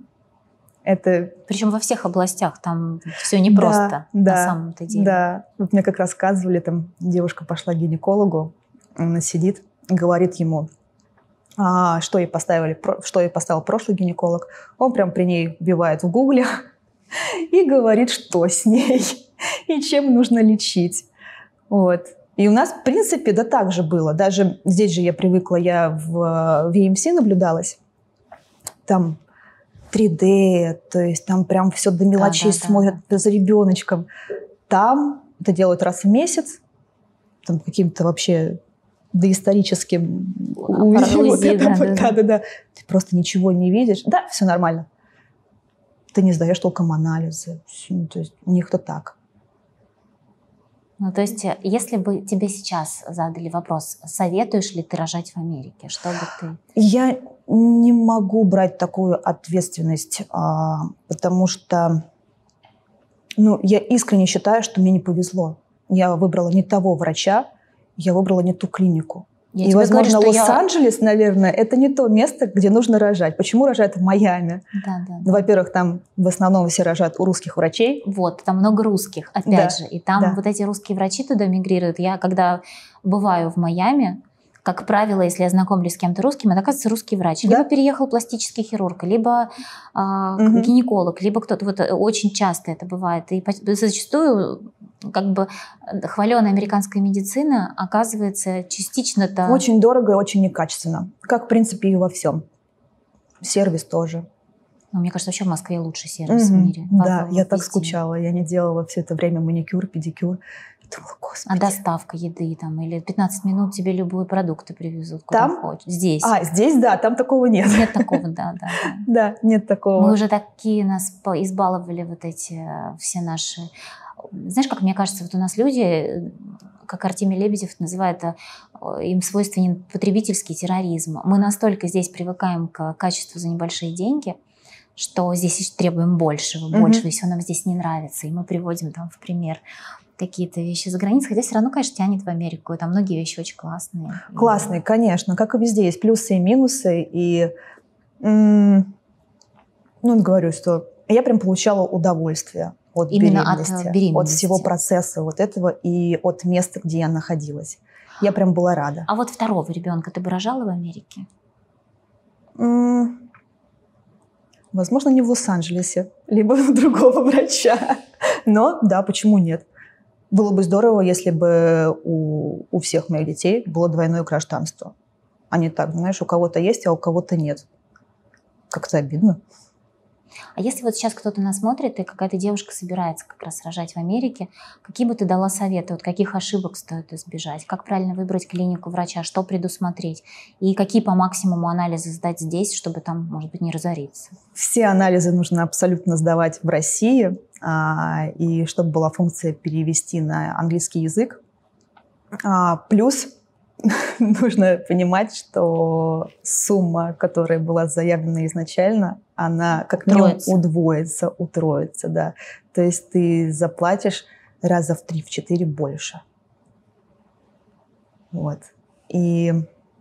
Это... Причем во всех областях там все непросто на самом-то деле. Да, вот мне как рассказывали, там девушка пошла к гинекологу, она сидит, говорит ему, что ей поставил прошлый гинеколог. Он прям при ней вбивает в гугле и говорит, что с ней и чем нужно лечить. Вот. И у нас, в принципе, да так же было. Даже здесь же я привыкла, я в VMC наблюдалась. Там 3D, то есть там прям все до мелочей смотрят за ребеночком. Там это делают раз в месяц, там каким-то вообще доисторическим да. Ты просто ничего не видишь. Да, все нормально. Ты не сдаешь толком анализы. То есть у них-то так. Ну, то есть, если бы тебе сейчас задали вопрос, советуешь ли ты рожать в Америке, что бы ты... Я не могу брать такую ответственность, потому что я искренне считаю, что мне не повезло. Я выбрала не того врача, я выбрала не ту клинику. И, возможно, Лос-Анджелес, наверное, это не то место, где нужно рожать. Почему рожают в Майами? Да. Во-первых, там в основном все рожают у русских врачей. Вот, там много русских, опять же. И там вот эти русские врачи туда мигрируют. Я, когда бываю в Майами, как правило, если я знакомлюсь с кем-то русским, это, оказывается, русский врач. Либо переехал пластический хирург, либо гинеколог, либо кто-то. Вот очень часто это бывает. И зачастую как бы хваленая американская медицина оказывается частично-то... Очень дорого и очень некачественно. Как, в принципе, и во всем. Сервис тоже. Ну, мне кажется, вообще в Москве лучший сервис в мире. Да, я так скучала. Я не делала все это время маникюр, педикюр. Думала, господи. А доставка еды там или 15 минут тебе любые продукты привезут, куда хочешь. Здесь. Здесь, да, там такого нет. Нет такого, да. Да, нет такого. Мы уже такие нас избаловали вот эти все наши... Знаешь, как мне кажется, вот у нас люди, как Артемий Лебедев называет, им свойственен потребительский терроризм. Мы настолько здесь привыкаем к качеству за небольшие деньги, что здесь требуем большего, если нам здесь не нравится. И мы приводим там в пример какие-то вещи за границей, хотя все равно, конечно, тянет в Америку. И там многие вещи очень классные. Классные, конечно. Как и везде, есть плюсы и минусы. И, говорю, что я прям получала удовольствие. от Именно от беременности, беременности. от всего процесса вот этого и от места, где я находилась. Я прям была рада. А вот второго ребенка ты бы рожала в Америке? Возможно, не в Лос-Анджелесе, либо у другого врача. Но да, почему нет? Было бы здорово, если бы у всех моих детей было двойное гражданство. А не так, знаешь, у кого-то есть, а у кого-то нет. Как-то обидно. А если вот сейчас кто-то нас смотрит, и какая-то девушка собирается как раз рожать в Америке, какие бы ты дала советы, вот каких ошибок стоит избежать, как правильно выбрать клинику врача, что предусмотреть, и какие по максимуму анализы сдать здесь, чтобы там, может быть, не разориться? Все анализы нужно абсолютно сдавать в России, и чтобы была функция перевести на английский язык. Плюс нужно понимать, что сумма, которая была заявлена изначально, она как минимум удвоится, утроится, да. То есть ты заплатишь раза в 3-4 больше. Вот. И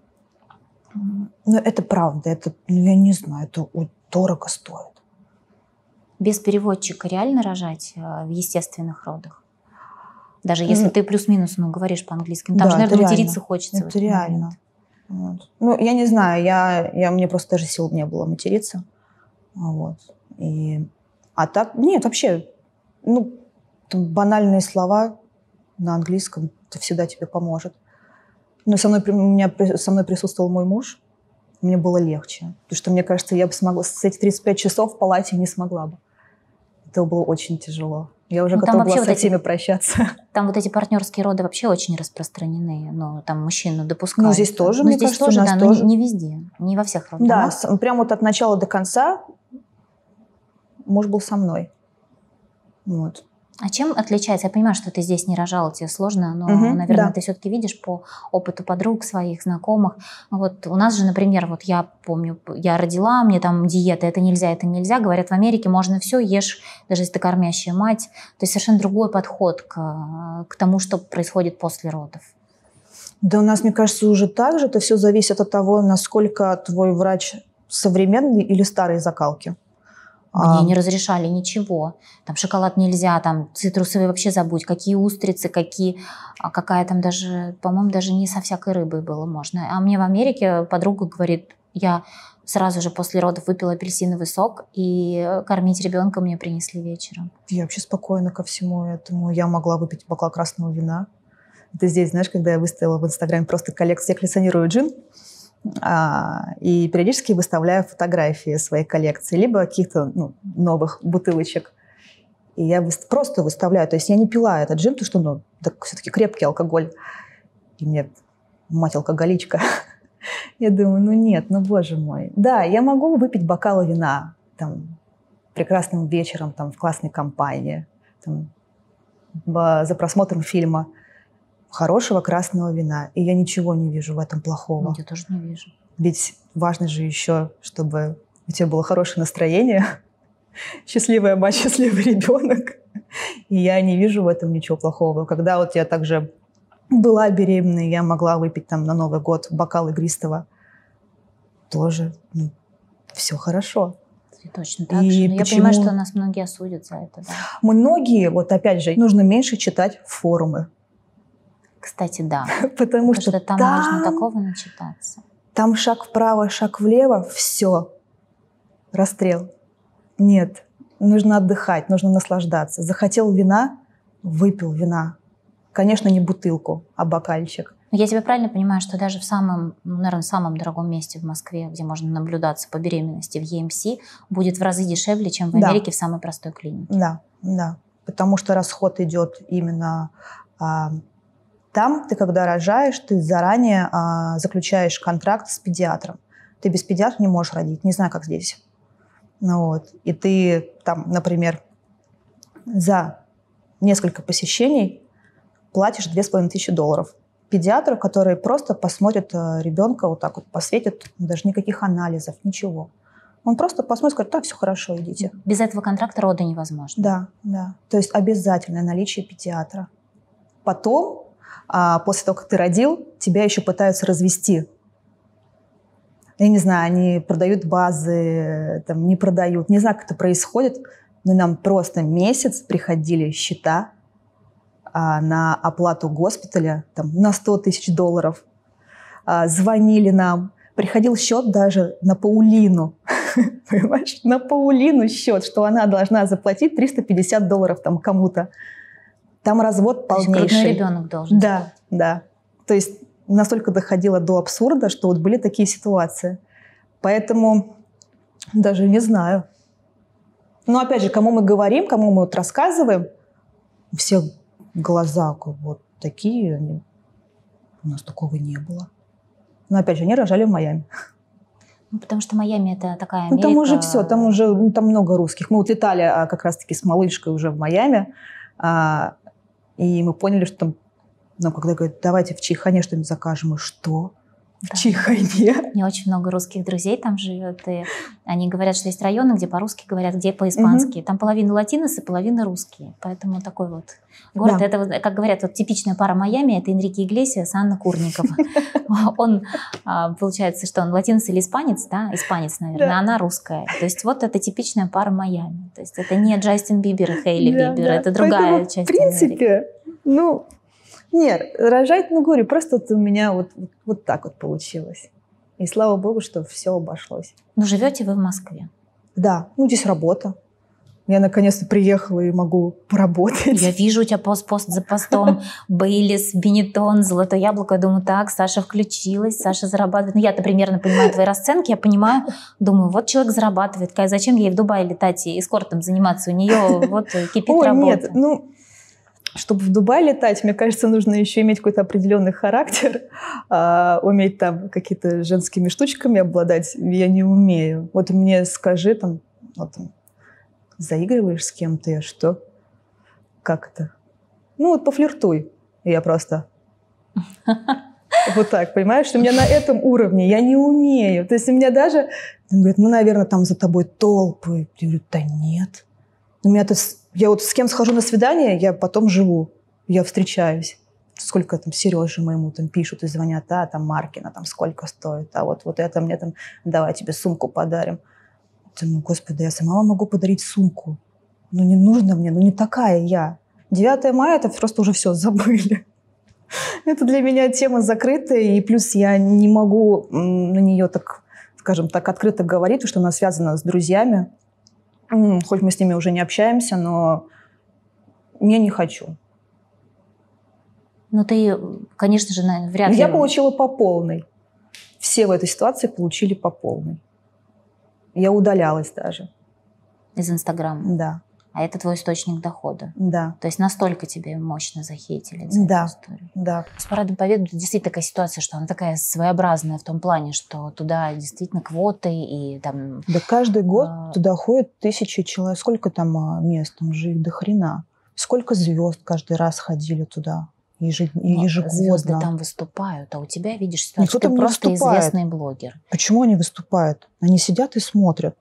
это правда, это, я не знаю, это дорого стоит. Без переводчика реально рожать в естественных родах? Даже если ты плюс-минус говоришь по-английски. Там же, наверное, материться хочется. Это реально. Вот. Я не знаю, мне просто даже сил не было материться. Вот. А так, нет, вообще, банальные слова на английском, это всегда тебе поможет. Но со мной присутствовал мой муж, мне было легче. Потому что, мне кажется, я бы смогла с эти 35 часов в палате не смогла бы. Это было очень тяжело. Я уже готова была со всеми прощаться. Там вот эти партнерские роды вообще очень распространены. Там мужчину допускают. Здесь тоже, мне кажется, у нас тоже. Не везде, не во всех родах. Да, прямо вот от начала до конца муж был со мной. Вот. А чем отличается? Я понимаю, что ты здесь не рожала, тебе сложно, но, наверное, ты все-таки видишь по опыту подруг, своих знакомых. Вот у нас же, например, вот я помню, я родила, мне там диета, это нельзя. Говорят, в Америке можно все, ешь, даже если ты кормящая мать. То есть совершенно другой подход к тому, что происходит после родов. Да у нас, мне кажется, уже так же. Это все зависит от того, насколько твой врач современный или старой закалки. Мне не разрешали ничего. Там шоколад нельзя, там цитрусовые вообще забудь. Какие устрицы, какая там даже, по-моему, даже не со всякой рыбой было можно. А мне в Америке подруга говорит, я сразу же после родов выпила апельсиновый сок, и кормить ребенка мне принесли вечером. Я вообще спокойна ко всему этому. Я могла выпить бокал красного вина. Это здесь, знаешь, когда я выставила в Инстаграме просто коллекцию, я коллекционирую джин, и периодически выставляю фотографии своей коллекции, либо каких-то новых бутылочек. И я просто выставляю. То есть я не пила этот джин, потому что так все-таки крепкий алкоголь. И мне мать алкоголичка. Я думаю, нет, боже мой. Да, я могу выпить бокал вина там, прекрасным вечером там, в классной компании, там, за просмотром фильма. Хорошего красного вина. И я ничего не вижу в этом плохого. Я тоже не вижу. Ведь важно же еще, чтобы у тебя было хорошее настроение, счастливая мать, счастливый ребенок. И я не вижу в этом ничего плохого. Когда вот я также была беременной, я могла выпить там на Новый год бокал игристого. Тоже все хорошо. Точно так же. Я понимаю, что нас многие осудят за это. Да. Многие, вот опять же, нужно меньше читать форумы. Кстати, да. Потому что там можно такого начитаться. Там шаг вправо, шаг влево, все. Расстрел. Нет. Нужно отдыхать, нужно наслаждаться. Захотел вина, выпил вина. Конечно, не бутылку, а бокальчик. Я тебя правильно понимаю, что даже в самом дорогом месте в Москве, где можно наблюдаться по беременности, в EMC, будет в разы дешевле, чем в Америке в самой простой клинике? Да. Потому что расход идет именно... Там ты, когда рожаешь, ты заранее заключаешь контракт с педиатром. Ты без педиатра не можешь родить. Не знаю, как здесь. И ты там, например, за несколько посещений платишь $2500. Педиатру, который просто посмотрит ребенка, вот так вот посветит, даже никаких анализов, ничего. Он просто посмотрит, скажет, так, все хорошо, идите. Без этого контракта роды невозможно? Да. То есть обязательное наличие педиатра. Потом, после того, как ты родил, тебя еще пытаются развести. Я не знаю, они продают базы, там, не продают. Не знаю, как это происходит. Но нам просто месяц приходили счета на оплату госпиталя там, на $100 тысяч. Звонили нам. Приходил счет даже на Паулину. Понимаешь? На Паулину счет, что она должна заплатить $350 там кому-то. Там развод полнейший. То есть грудной ребенок должен. Да, да. То есть настолько доходило до абсурда, что вот были такие ситуации. Поэтому даже не знаю. Но опять же, кому мы говорим, кому мы вот рассказываем, все глаза вот такие. У нас такого не было. Но опять же, они рожали в Майами. Ну, потому что Майами это такая Америка. Ну, там уже все, там уже там много русских. Мы вот летали как раз-таки с малышкой уже в Майами, и мы поняли, что там, нам когда говорят, давайте в Чайхане что-нибудь закажем. И что? В Чайхане? У меня очень много русских друзей там живет, и они говорят, что есть районы, где по-русски говорят, где по-испански. Там половина латиносы, половина русские. Поэтому такой вот город. Да. Это, вот, как говорят, вот типичная пара Майами, это Энрике Иглесиас, Анна Курникова. Он, получается, что он латинос или испанец, да? Испанец, наверное, а она русская. То есть вот это типичная пара Майами. То есть это не Джастин Бибер и Хейли Бибер, это другая часть Америки. В принципе, ну... Нет, рожать, ну, говорю, просто вот у меня вот так вот получилось. И слава богу, что все обошлось. Ну, живете вы в Москве? Да, ну, здесь работа. Я наконец-то приехала и могу поработать. Я вижу у тебя пост за постом. Бейлис, Бенетон, Золотое яблоко. Я думаю, так, Саша включилась, Саша зарабатывает. Ну, я-то примерно понимаю твои расценки. Я понимаю, думаю, вот человек зарабатывает. Зачем ей в Дубае летать и эскортом заниматься? У нее вот кипит работа. Нет, ну... Чтобы в Дубай летать, мне кажется, нужно еще иметь какой-то определенный характер, уметь там какие-то женскими штучками обладать. Я не умею. Вот мне скажи, там, вот, заигрываешь с кем-то, я что? Как это? Ну вот пофлиртуй. Я просто вот так, понимаешь, что у меня на этом уровне я не умею. То есть у меня даже, он говорит, ну, наверное, там за тобой толпы. Я говорю, да нет. У меня-то... Я вот с кем схожу на свидание, я потом живу, я встречаюсь. Сколько там Сереже моему там пишут и звонят, там Маркина, там сколько стоит, а вот это мне там, давай тебе сумку подарим. Ну, господи, я сама могу подарить сумку. Ну, не нужно мне, ну, не такая я. 9 мая это просто уже все забыли. Это для меня тема закрытая, и плюс я не могу на нее так, скажем так, открыто говорить, потому что она связана с друзьями. Хоть мы с ними уже не общаемся, но я не хочу. Ну, ты, конечно же, вряд ли... Я получила по полной. Все в этой ситуации получили по полной. Я удалялась даже. Из Инстаграма? Да. А это твой источник дохода? Да. То есть настолько тебе мощно захейтили за эту историю? Да. С Парадом Победы действительно такая ситуация, что она такая своеобразная в том плане, что туда действительно квоты и там... Да каждый год туда ходят 1000 человек. Сколько там мест? Там же их до хрена. Сколько звезд каждый раз ходили туда ежегодно. Звезды там выступают, а у тебя, видишь, ситуацию, никто ты там просто не выступает. Известный блогер. Почему они выступают? Они сидят и смотрят.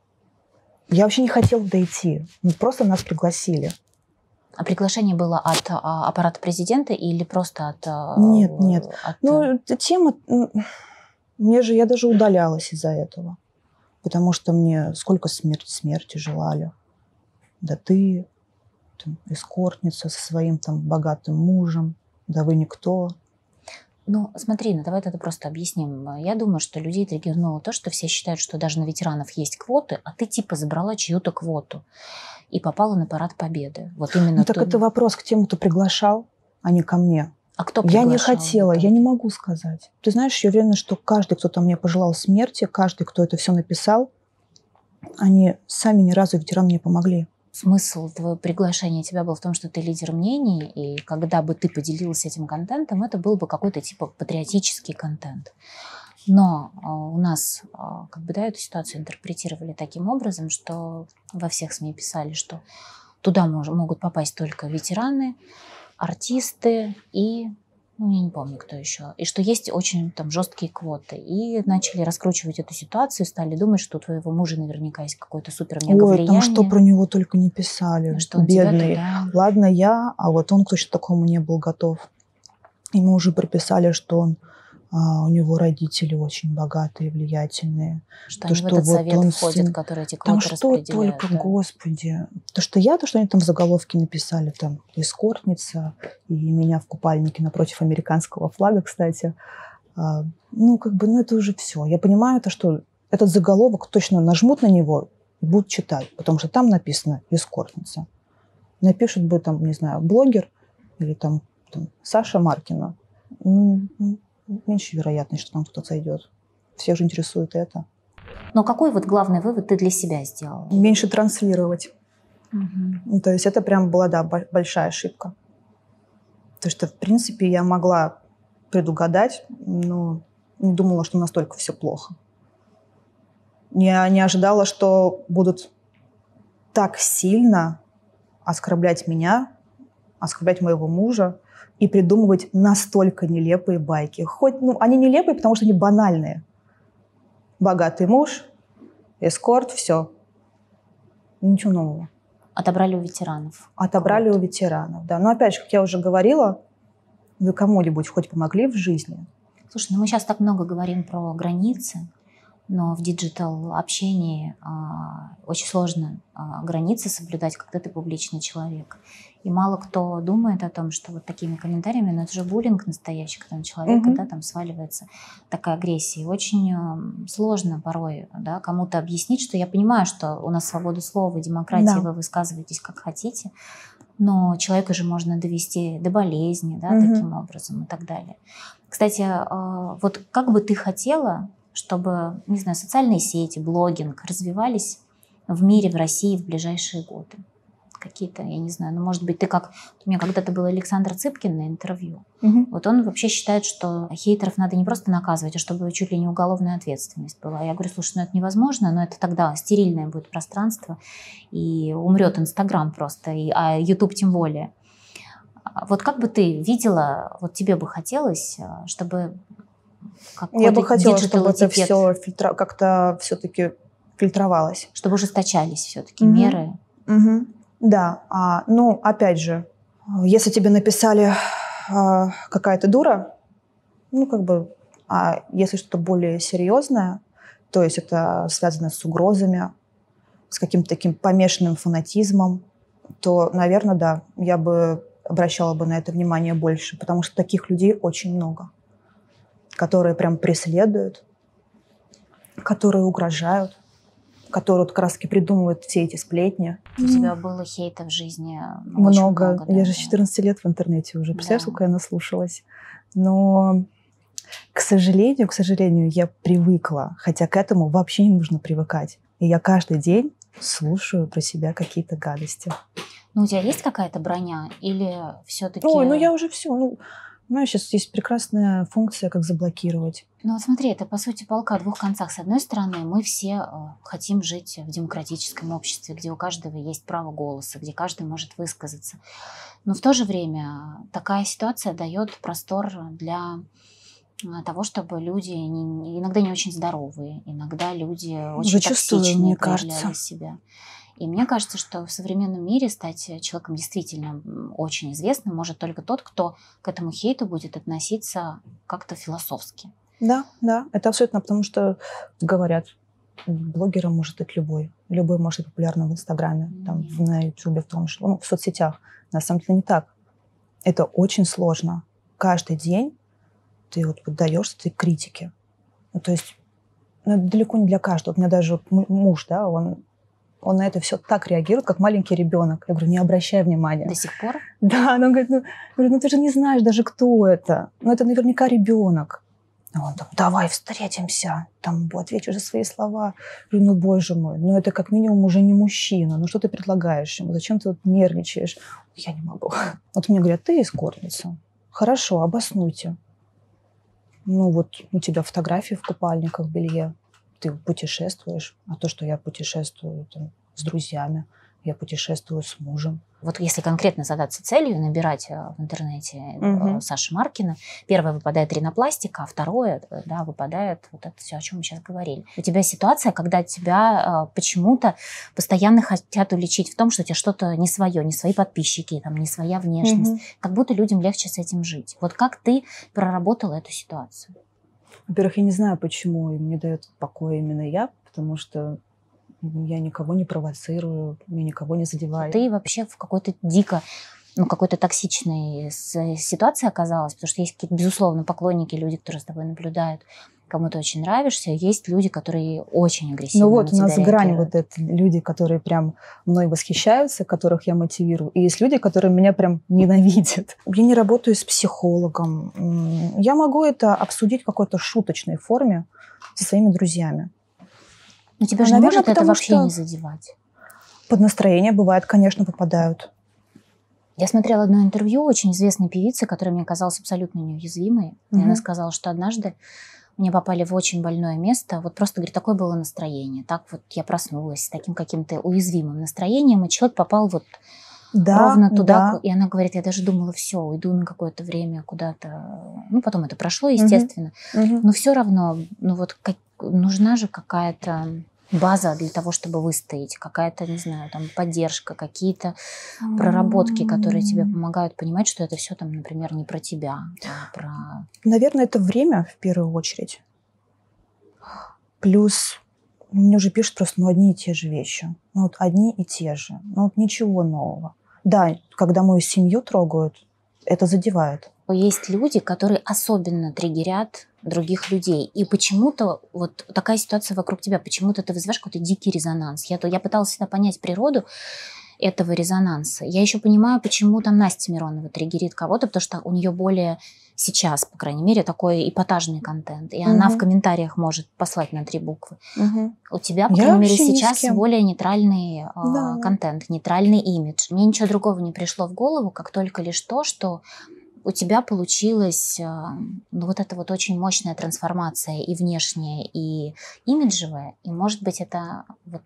Я вообще не хотела дойти. Просто нас пригласили. А приглашение было от аппарата президента или просто от... Нет. Ну, тема... Я даже удалялась из-за этого. Потому что мне сколько смерти желали. Да ты там, эскортница со своим там богатым мужем. Да вы никто. Ну, смотри, давай это просто объясним. Я думаю, что людей триггернуло то, что все считают, что даже на ветеранов есть квоты, а ты типа забрала чью-то квоту и попала на Парад Победы. Вот именно. Ну, так это вопрос к тем, кто приглашал, а не ко мне. А кто приглашал? Я не хотела, я не могу сказать. Ты знаешь, я уверена, что каждый, кто там мне пожелал смерти, каждый, кто это все написал, они сами ни разу ветеранам не помогли. Смысл твоего приглашения тебя был в том, что ты лидер мнений, и когда бы ты поделилась этим контентом, это был бы какой-то типа патриотический контент. Но у нас эту ситуацию интерпретировали таким образом, что во всех СМИ писали, что туда могут попасть только ветераны, артисты и... Ну, я не помню, кто еще. И что есть очень там жесткие квоты. И начали раскручивать эту ситуацию, стали думать, что у твоего мужа наверняка есть какое-то супер-мега-влияние. Ой, там что про него только не писали. Что он бедный. Туда... Ладно, а вот он точно к такому не был готов. Ему уже приписали, что он у него родители очень богатые, влиятельные. Что они в этот совет входят, которые эти квоты распределяют. Там что только, Господи. То, что они там в заголовке написали, там, эскортница, и меня в купальнике напротив американского флага, кстати. Это уже все. Я понимаю, что этот заголовок точно нажмут на него и будут читать, потому что там написано «эскортница». Напишут бы там, не знаю, блогер или там Саша Маркина. Меньше вероятность, что там кто-то зайдет. Всех же интересует это. Но какой главный вывод ты для себя сделал? Меньше транслировать. Угу. То есть это прям была, большая ошибка. То что, в принципе, я могла предугадать, но не думала, что настолько все плохо. Я не ожидала, что будут так сильно оскорблять меня, оскорблять моего мужа и придумывать настолько нелепые байки. Хоть, они нелепые, потому что они банальные. Богатый муж, эскорт, все. Ничего нового. Отобрали у ветеранов. Отобрали у ветеранов, да. Но опять же, как я уже говорила, вы кому-нибудь хоть помогли в жизни? Слушай, мы сейчас так много говорим про границы, но в диджитал-общении очень сложно границы соблюдать, когда ты публичный человек. И мало кто думает о том, что такими комментариями, это же буллинг настоящий, когда на человека там сваливается такая агрессия. И очень сложно порой кому-то объяснить, что я понимаю, что у нас свобода слова, демократия, вы высказываетесь как хотите, но человека же можно довести до болезни, таким образом и так далее. Кстати, как бы ты хотела, чтобы, не знаю, социальные сети, блогинг развивались в мире, в России в ближайшие годы? Какие-то, я не знаю, может быть, у меня когда-то был Александр Цыпкин на интервью. Он вообще считает, что хейтеров надо не просто наказывать, а чтобы чуть ли не уголовная ответственность была. Я говорю, слушай, это невозможно, но это тогда стерильное будет пространство, и умрет Инстаграм просто, а Ютуб тем более. Как бы ты видела, тебе бы хотелось, чтобы я бы хотела, чтобы это все как-то все-таки фильтровалось. Чтобы ужесточались все-таки меры. Да, опять же, если тебе написали какая-то дура, если что-то более серьезное, то есть это связано с угрозами, с каким-то таким помешанным фанатизмом, то, наверное, да, я бы обращала бы на это внимание больше, потому что таких людей очень много, которые прям преследуют, которые угрожают, которые как раз таки придумывают все эти сплетни. У тебя было хейта в жизни много. Я же 14 лет в интернете уже. Представляешь, сколько я наслушалась. Но, к сожалению, я привыкла. Хотя к этому вообще не нужно привыкать. И я каждый день слушаю про себя какие-то гадости. У тебя есть какая-то броня? Или все-таки... я уже все... сейчас есть прекрасная функция, как заблокировать. Смотри, это, по сути, палка о двух концах. С одной стороны, мы все хотим жить в демократическом обществе, где у каждого есть право голоса, где каждый может высказаться. Но в то же время такая ситуация дает простор для того, чтобы люди иногда не очень здоровые, иногда люди очень токсичные проявляли себя. И мне кажется, что в современном мире стать человеком действительно очень известным может только тот, кто к этому хейту будет относиться как-то философски. Да, это абсолютно, потому что говорят, блогером может быть любой. Любой может быть популярным в Инстаграме, на Ютубе, в том числе, в соцсетях. На самом деле не так. Это очень сложно. Каждый день ты поддаешься этой критике. То есть далеко не для каждого. У меня даже муж, он на это все так реагирует, как маленький ребенок. Я говорю, не обращай внимания. До сих пор? Да, она говорит, ты же не знаешь даже, кто это. Это наверняка ребенок. Он давай встретимся, ответишь за свои слова. Я говорю, боже мой, это как минимум уже не мужчина. Что ты предлагаешь ему? Зачем ты нервничаешь? Я не могу. Мне говорят, ты эскортница. Хорошо, обоснуйте. У тебя фотографии в купальниках, в белье. Ты путешествуешь, а то, что я путешествую с друзьями, я путешествую с мужем. Если конкретно задаться целью, набирать в интернете Сашу Маркина, первое выпадает ринопластика, а второе выпадает это все, о чем мы сейчас говорили. У тебя ситуация, когда тебя почему-то постоянно хотят уличить в том, что у тебя что-то не свое, не свои подписчики, не своя внешность. Как будто людям легче с этим жить. Как ты проработала эту ситуацию? Во-первых, я не знаю, почему им не дает покоя именно я, потому что я никого не провоцирую, я никого не задеваю. Ты вообще в какой-то какой-то токсичной ситуации оказалась, потому что есть какие-то, безусловно, поклонники, люди, которые с тобой наблюдают, кому ты очень нравишься, есть люди, которые очень агрессивны. Ну вот, у нас грань реагируют. вот эта. Люди, которые прям мной восхищаются, которых я мотивирую. И есть люди, которые меня прям ненавидят. Я не работаю с психологом. Я могу это обсудить в какой-то шуточной форме со своими друзьями. Но тебя же наверное, может это потому вообще что не задевать. Под настроение бывает, конечно, попадают. Я смотрела одно интервью очень известной певицы, которая мне казалась абсолютно неуязвимой. И она сказала, что однажды мне попали в очень больное место. Вот просто, говорит, такое было настроение. Так вот я проснулась с таким каким-то уязвимым настроением, и человек попал вот ровно туда. Да. И она говорит, я даже думала, все, уйду на какое-то время куда-то. Ну, потом это прошло, естественно. Но все равно, нужна же какая-то база для того, чтобы выстоять, какая-то, не знаю, там поддержка, какие-то проработки, которые тебе помогают понимать, что это все там, например, не про тебя, а про... Наверное, это время в первую очередь. Плюс мне уже пишут просто одни и те же вещи. Одни и те же. Ничего нового. Да, когда мою семью трогают, это задевает. Есть люди, которые особенно триггерят других людей. И почему-то вот такая ситуация вокруг тебя, почему-то ты вызываешь какой-то дикий резонанс. Я пыталась всегда понять природу этого резонанса. Я еще понимаю, почему там Настя Миронова триггерит кого-то, потому что у нее более сейчас, по крайней мере, такой эпатажный контент. И она в комментариях может послать на 3 буквы. У тебя, по крайней мере, сейчас более нейтральный контент, нейтральный имидж. Мне ничего другого не пришло в голову, как только лишь то, что у тебя получилась вот эта вот очень мощная трансформация и внешняя, и имиджевая. И, может быть, это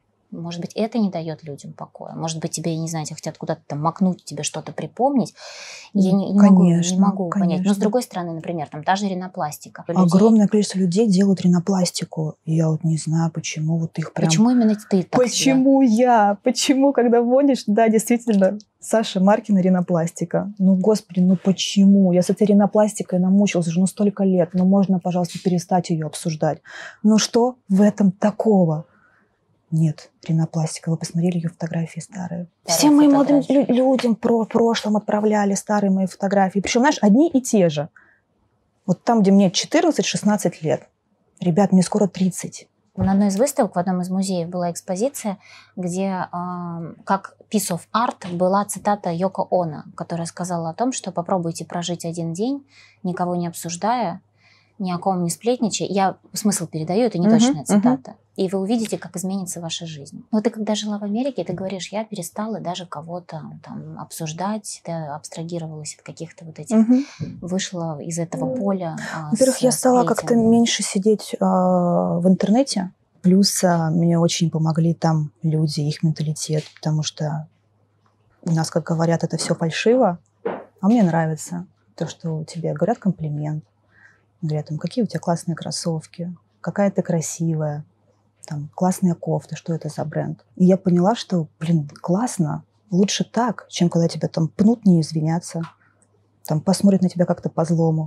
не дает людям покоя. Может быть, тебе, я не знаю, хотят куда-то там макнуть, тебе что-то припомнить. Я не могу понять. Но, с другой стороны, например, там та же ринопластика. Огромное количество людей делают ринопластику. И я не знаю, почему их прям... Почему именно ты так Почему я? Почему, когда вводишь, да, действительно, Саша Маркина ринопластика. Господи, почему? Я с этой ринопластикой намучилась уже столько лет. Можно, пожалуйста, перестать ее обсуждать. Что в этом такого? Нет, ринопластика. Вы посмотрели ее фотографии старые? Всем моим молодым людям в прошлом отправляли старые мои фотографии. Причем, знаешь, одни и те же. Вот там, где мне 14-16 лет. Ребят, мне скоро 30. На одной из выставок в одном из музеев была экспозиция, где как piece of art была цитата Йоко Оно, которая сказала о том, что попробуйте прожить один день, никого не обсуждая, ни о ком не сплетничая. Я смысл передаю, это не точная цитата. И вы увидите, как изменится ваша жизнь. Но ты, когда жила в Америке, ты говоришь, я перестала даже кого-то там обсуждать, ты абстрагировалась от каких-то вот этих, вышла из этого поля. Во-первых, я стала как-то меньше сидеть в интернете. Плюс мне очень помогли там люди, их менталитет, потому что у нас, как говорят, это все фальшиво, а мне нравится то, что тебе говорят комплимент. Говорят, какие у тебя классные кроссовки, какая ты красивая, классная кофта, что это за бренд. И я поняла, что, классно, лучше так, чем когда тебя пнут, не извиняться, посмотрят на тебя как-то по-злому.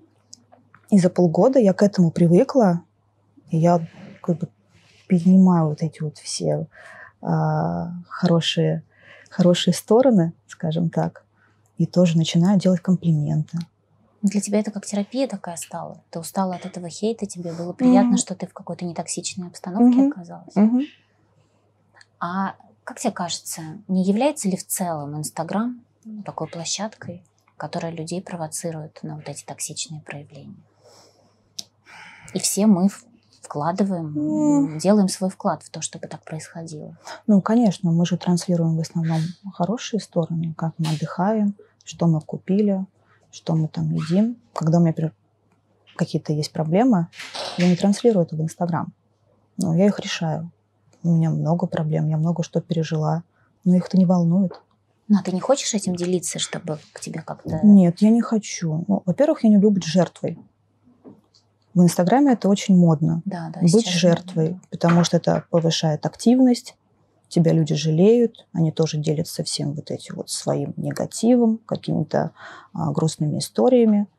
И за полгода я к этому привыкла, и я перенимаю вот эти вот все хорошие стороны, скажем так, и тоже начинаю делать комплименты. Для тебя это как терапия такая стала? Ты устала от этого хейта, тебе было приятно, что ты в какой-то нетоксичной обстановке оказалась? А как тебе кажется, не является ли в целом Инстаграм такой площадкой, которая людей провоцирует на вот эти токсичные проявления? И все мы вкладываем, делаем свой вклад в то, чтобы так происходило. Конечно, мы же транслируем в основном хорошие стороны, как мы отдыхаем, что мы купили, что мы там едим. Когда у меня, например, какие-то есть проблемы, я не транслирую это в Инстаграм. Но я их решаю. У меня много проблем, я много что пережила, но их это не волнует. Но ты не хочешь этим делиться, чтобы к тебе как-то... Нет, я не хочу. Во-первых, я не люблю быть жертвой. В Инстаграме это очень модно. Да, быть жертвой, модно. Потому что это повышает активность, тебя люди жалеют, они тоже делятся всем вот этим вот своим негативом, какими-то грустными историями.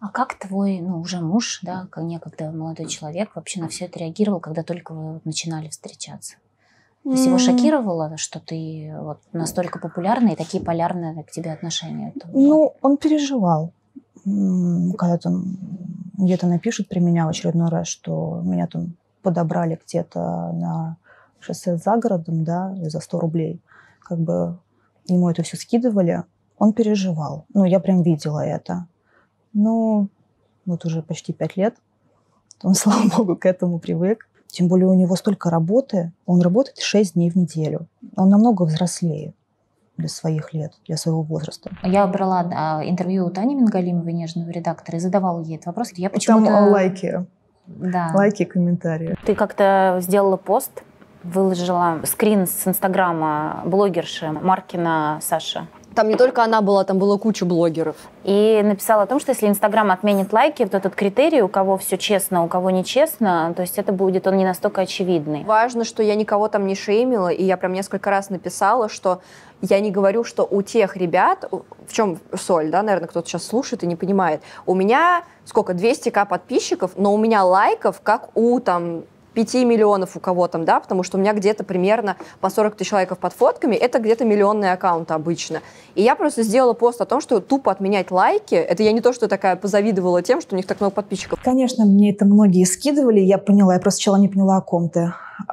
А как твой, уже муж, да, некогда молодой человек, вообще на все это реагировал, когда только вы начинали встречаться? То есть его шокировало, что ты вот настолько популярна и такие полярные к тебе отношения? Он переживал. Когда там где-то напишут при меня в очередной раз, что меня там подобрали где-то на шоссе за городом, да, за 100 рублей. Как бы ему это все скидывали. Он переживал. Я прям видела это. Вот уже почти 5 лет. Он, слава богу, к этому привык. Тем более у него столько работы. Он работает 6 дней в неделю. Он намного взрослее для своих лет, для своего возраста. Я брала интервью у Тани Мингалимовой, нежного редактора, и задавала ей этот вопрос. Я почему-то... Там лайки. Да. Лайки, комментарии. Ты как-то сделала пост, выложила скрин с инстаграма блогерши Маркина Саши. Там не только она была, там была куча блогеров. И написала о том, что если Инстаграм отменит лайки, вот этот критерий, у кого все честно, у кого нечестно, то есть это будет он не настолько очевидный. Важно, что я никого там не шеймила, и я прям несколько раз написала, что я не говорю, что у тех ребят, в чем соль, да, наверное, кто-то сейчас слушает и не понимает, у меня, 200 подписчиков, но у меня лайков, как у 5 миллионов у кого там, да, потому что у меня где-то примерно по 40 тысяч лайков под фотками, это где-то миллионные аккаунты обычно. И я просто сделала пост о том, что тупо отменять лайки, это я не то, что такая позавидовала тем, что у них так много подписчиков. Конечно, мне это многие скидывали, я поняла, я просто сначала не поняла, о ком ты.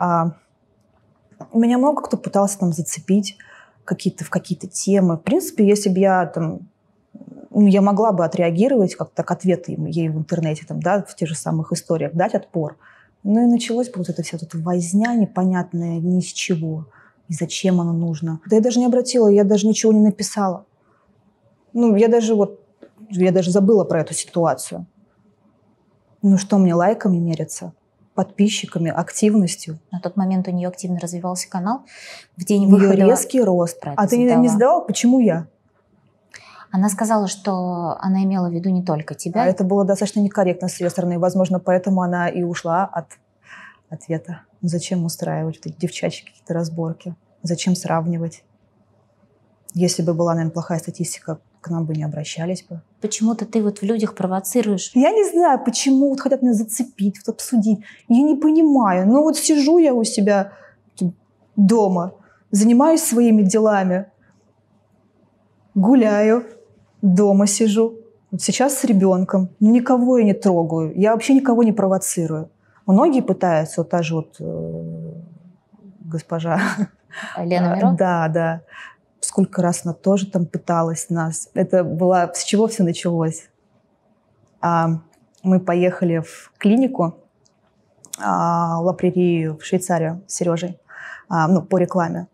Меня много кто пытался там зацепить в какие-то темы. В принципе, если бы я я могла бы отреагировать как-то к ответу ей в интернете, да, в тех же самых историях, дать отпор. И началось вот эта вся возня непонятная ни с чего. И зачем оно нужно. Да я даже не обратила, я даже ничего не написала. Я даже забыла про эту ситуацию. Что мне лайками мериться? Подписчиками, активностью? На тот момент у нее активно развивался канал. В день выхода... Ее резкий рост. А ты не сдала? Почему я? Она сказала, что она имела в виду не только тебя. Это было достаточно некорректно с ее стороны. Возможно, поэтому она и ушла от ответа. Зачем устраивать эти девчачьи какие-то разборки? Зачем сравнивать? Если бы была, наверное, плохая статистика, к нам бы не обращались бы. Почему-то ты в людях провоцируешь. Я не знаю, почему хотят меня зацепить, обсудить. Я не понимаю. Сижу я у себя дома, занимаюсь своими делами, гуляю. Дома сижу. Сейчас с ребенком. Никого я не трогаю. Я вообще никого не провоцирую. Многие пытаются, та же госпожа... Лена Миро? Да. Сколько раз она тоже там пыталась нас. Это было... С чего все началось? Мы поехали в клинику Ла Прери в Швейцарию с Сережей по рекламе.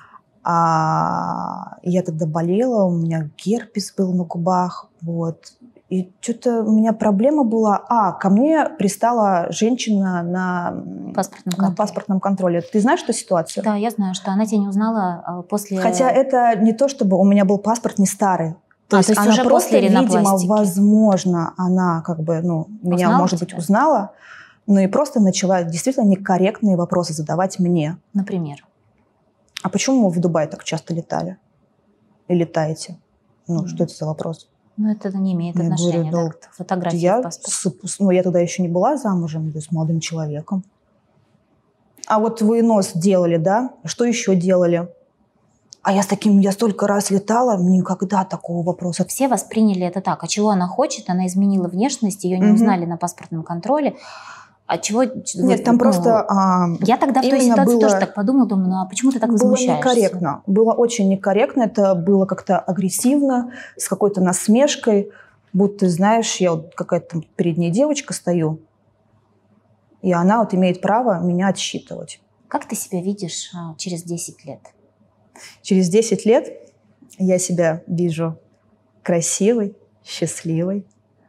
Я тогда болела, у меня герпес был на губах, И что-то у меня проблема была. Ко мне пристала женщина на паспортном контроле. Ты знаешь эту ситуацию? Да, я знаю, что она тебя не узнала после... Хотя это не то, чтобы у меня был паспорт не старый. То есть она уже просто, после видимо, возможно, она меня, может быть, узнала, но и просто начала действительно некорректные вопросы задавать мне. Например? А почему вы в Дубае так часто летали? И летаете? Что это за вопрос? Это не имеет отношения, к фотографии в паспорте. Я тогда еще не была замужем, с молодым человеком. А вы нос делали, да? Что еще делали? Я столько раз летала, никогда такого вопроса. Все восприняли это так. А чего она хочет? Она изменила внешность, ее не узнали на паспортном контроле. А чего... Нет, там просто... Я тогда в той ситуации тоже так подумала, думаю, а почему ты так возмущаешься? Было некорректно. Было очень некорректно. Это было как-то агрессивно, с какой-то насмешкой. Будто, знаешь, я какая-то перед ней девочка стою, и она имеет право меня отсчитывать. Как ты себя видишь через 10 лет? Через 10 лет я себя вижу красивой, счастливой,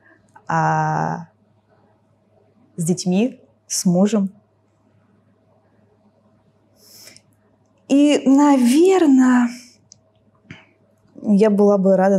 с детьми, с мужем. И, наверное, я была бы рада,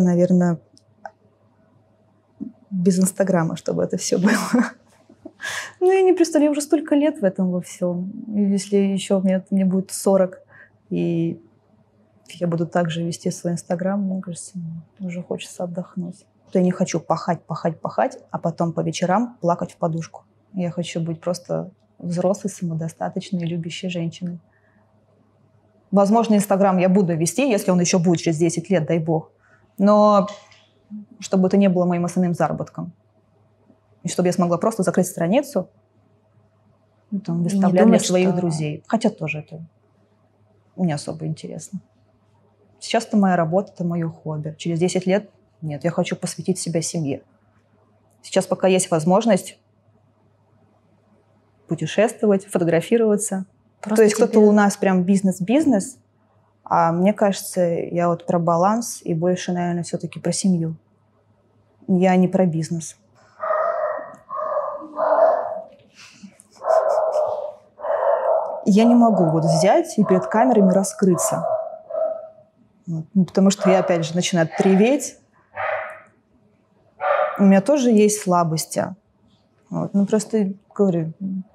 без Инстаграма, чтобы это все было. Я не представляю, уже столько лет в этом во всем. И если еще мне будет 40, и я буду также вести свой Инстаграм, мне кажется, уже хочется отдохнуть. Я не хочу пахать, а потом по вечерам плакать в подушку. Я хочу быть просто взрослой, самодостаточной, любящей женщиной. Возможно, Инстаграм я буду вести, если он еще будет через 10 лет, дай бог. Но чтобы это не было моим основным заработком. И чтобы я смогла просто закрыть страницу, выставлять для своих друзей. Хотя тоже это не особо интересно. Сейчас это моя работа, это мое хобби. Через 10 лет нет, я хочу посвятить себя семье. Сейчас пока есть возможность путешествовать, фотографироваться. То есть кто-то у нас прям бизнес-бизнес, а мне кажется, я вот про баланс и больше, наверное, все-таки про семью. Я не про бизнес. Я не могу вот взять и перед камерами раскрыться. Потому что я, опять же, начинаю треветь. У меня тоже есть слабости. Просто говорю,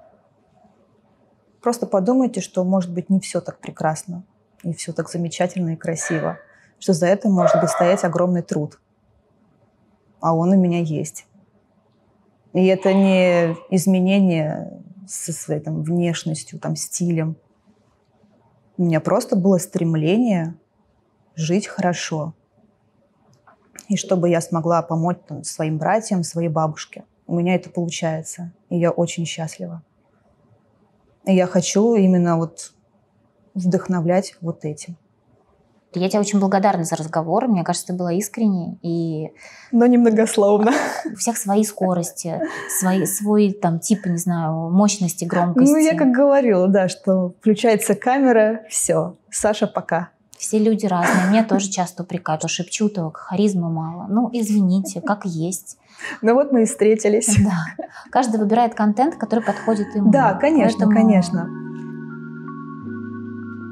просто подумайте, что, может быть, не все так прекрасно, не все так замечательно и красиво, что за это может быть стоять огромный труд. А он у меня есть. И это не изменение со своей внешностью, стилем. У меня просто было стремление жить хорошо. И чтобы я смогла помочь своим братьям, своей бабушке. У меня это получается. И я очень счастлива. И я хочу именно вдохновлять этим. Я тебе очень благодарна за разговор. Мне кажется, ты была искренней. Но немногословно. У всех свои скорости, свой тип, не знаю, мощности, громкости. Я как говорила, да, что включается камера, все, Саша, пока. Все люди разные. Меня тоже часто упрекают, шепчу, харизмы мало. Извините, как есть. Мы и встретились. Да. Каждый выбирает контент, который подходит ему. Да, конечно, конечно.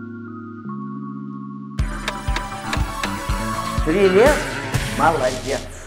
Привет, молодец.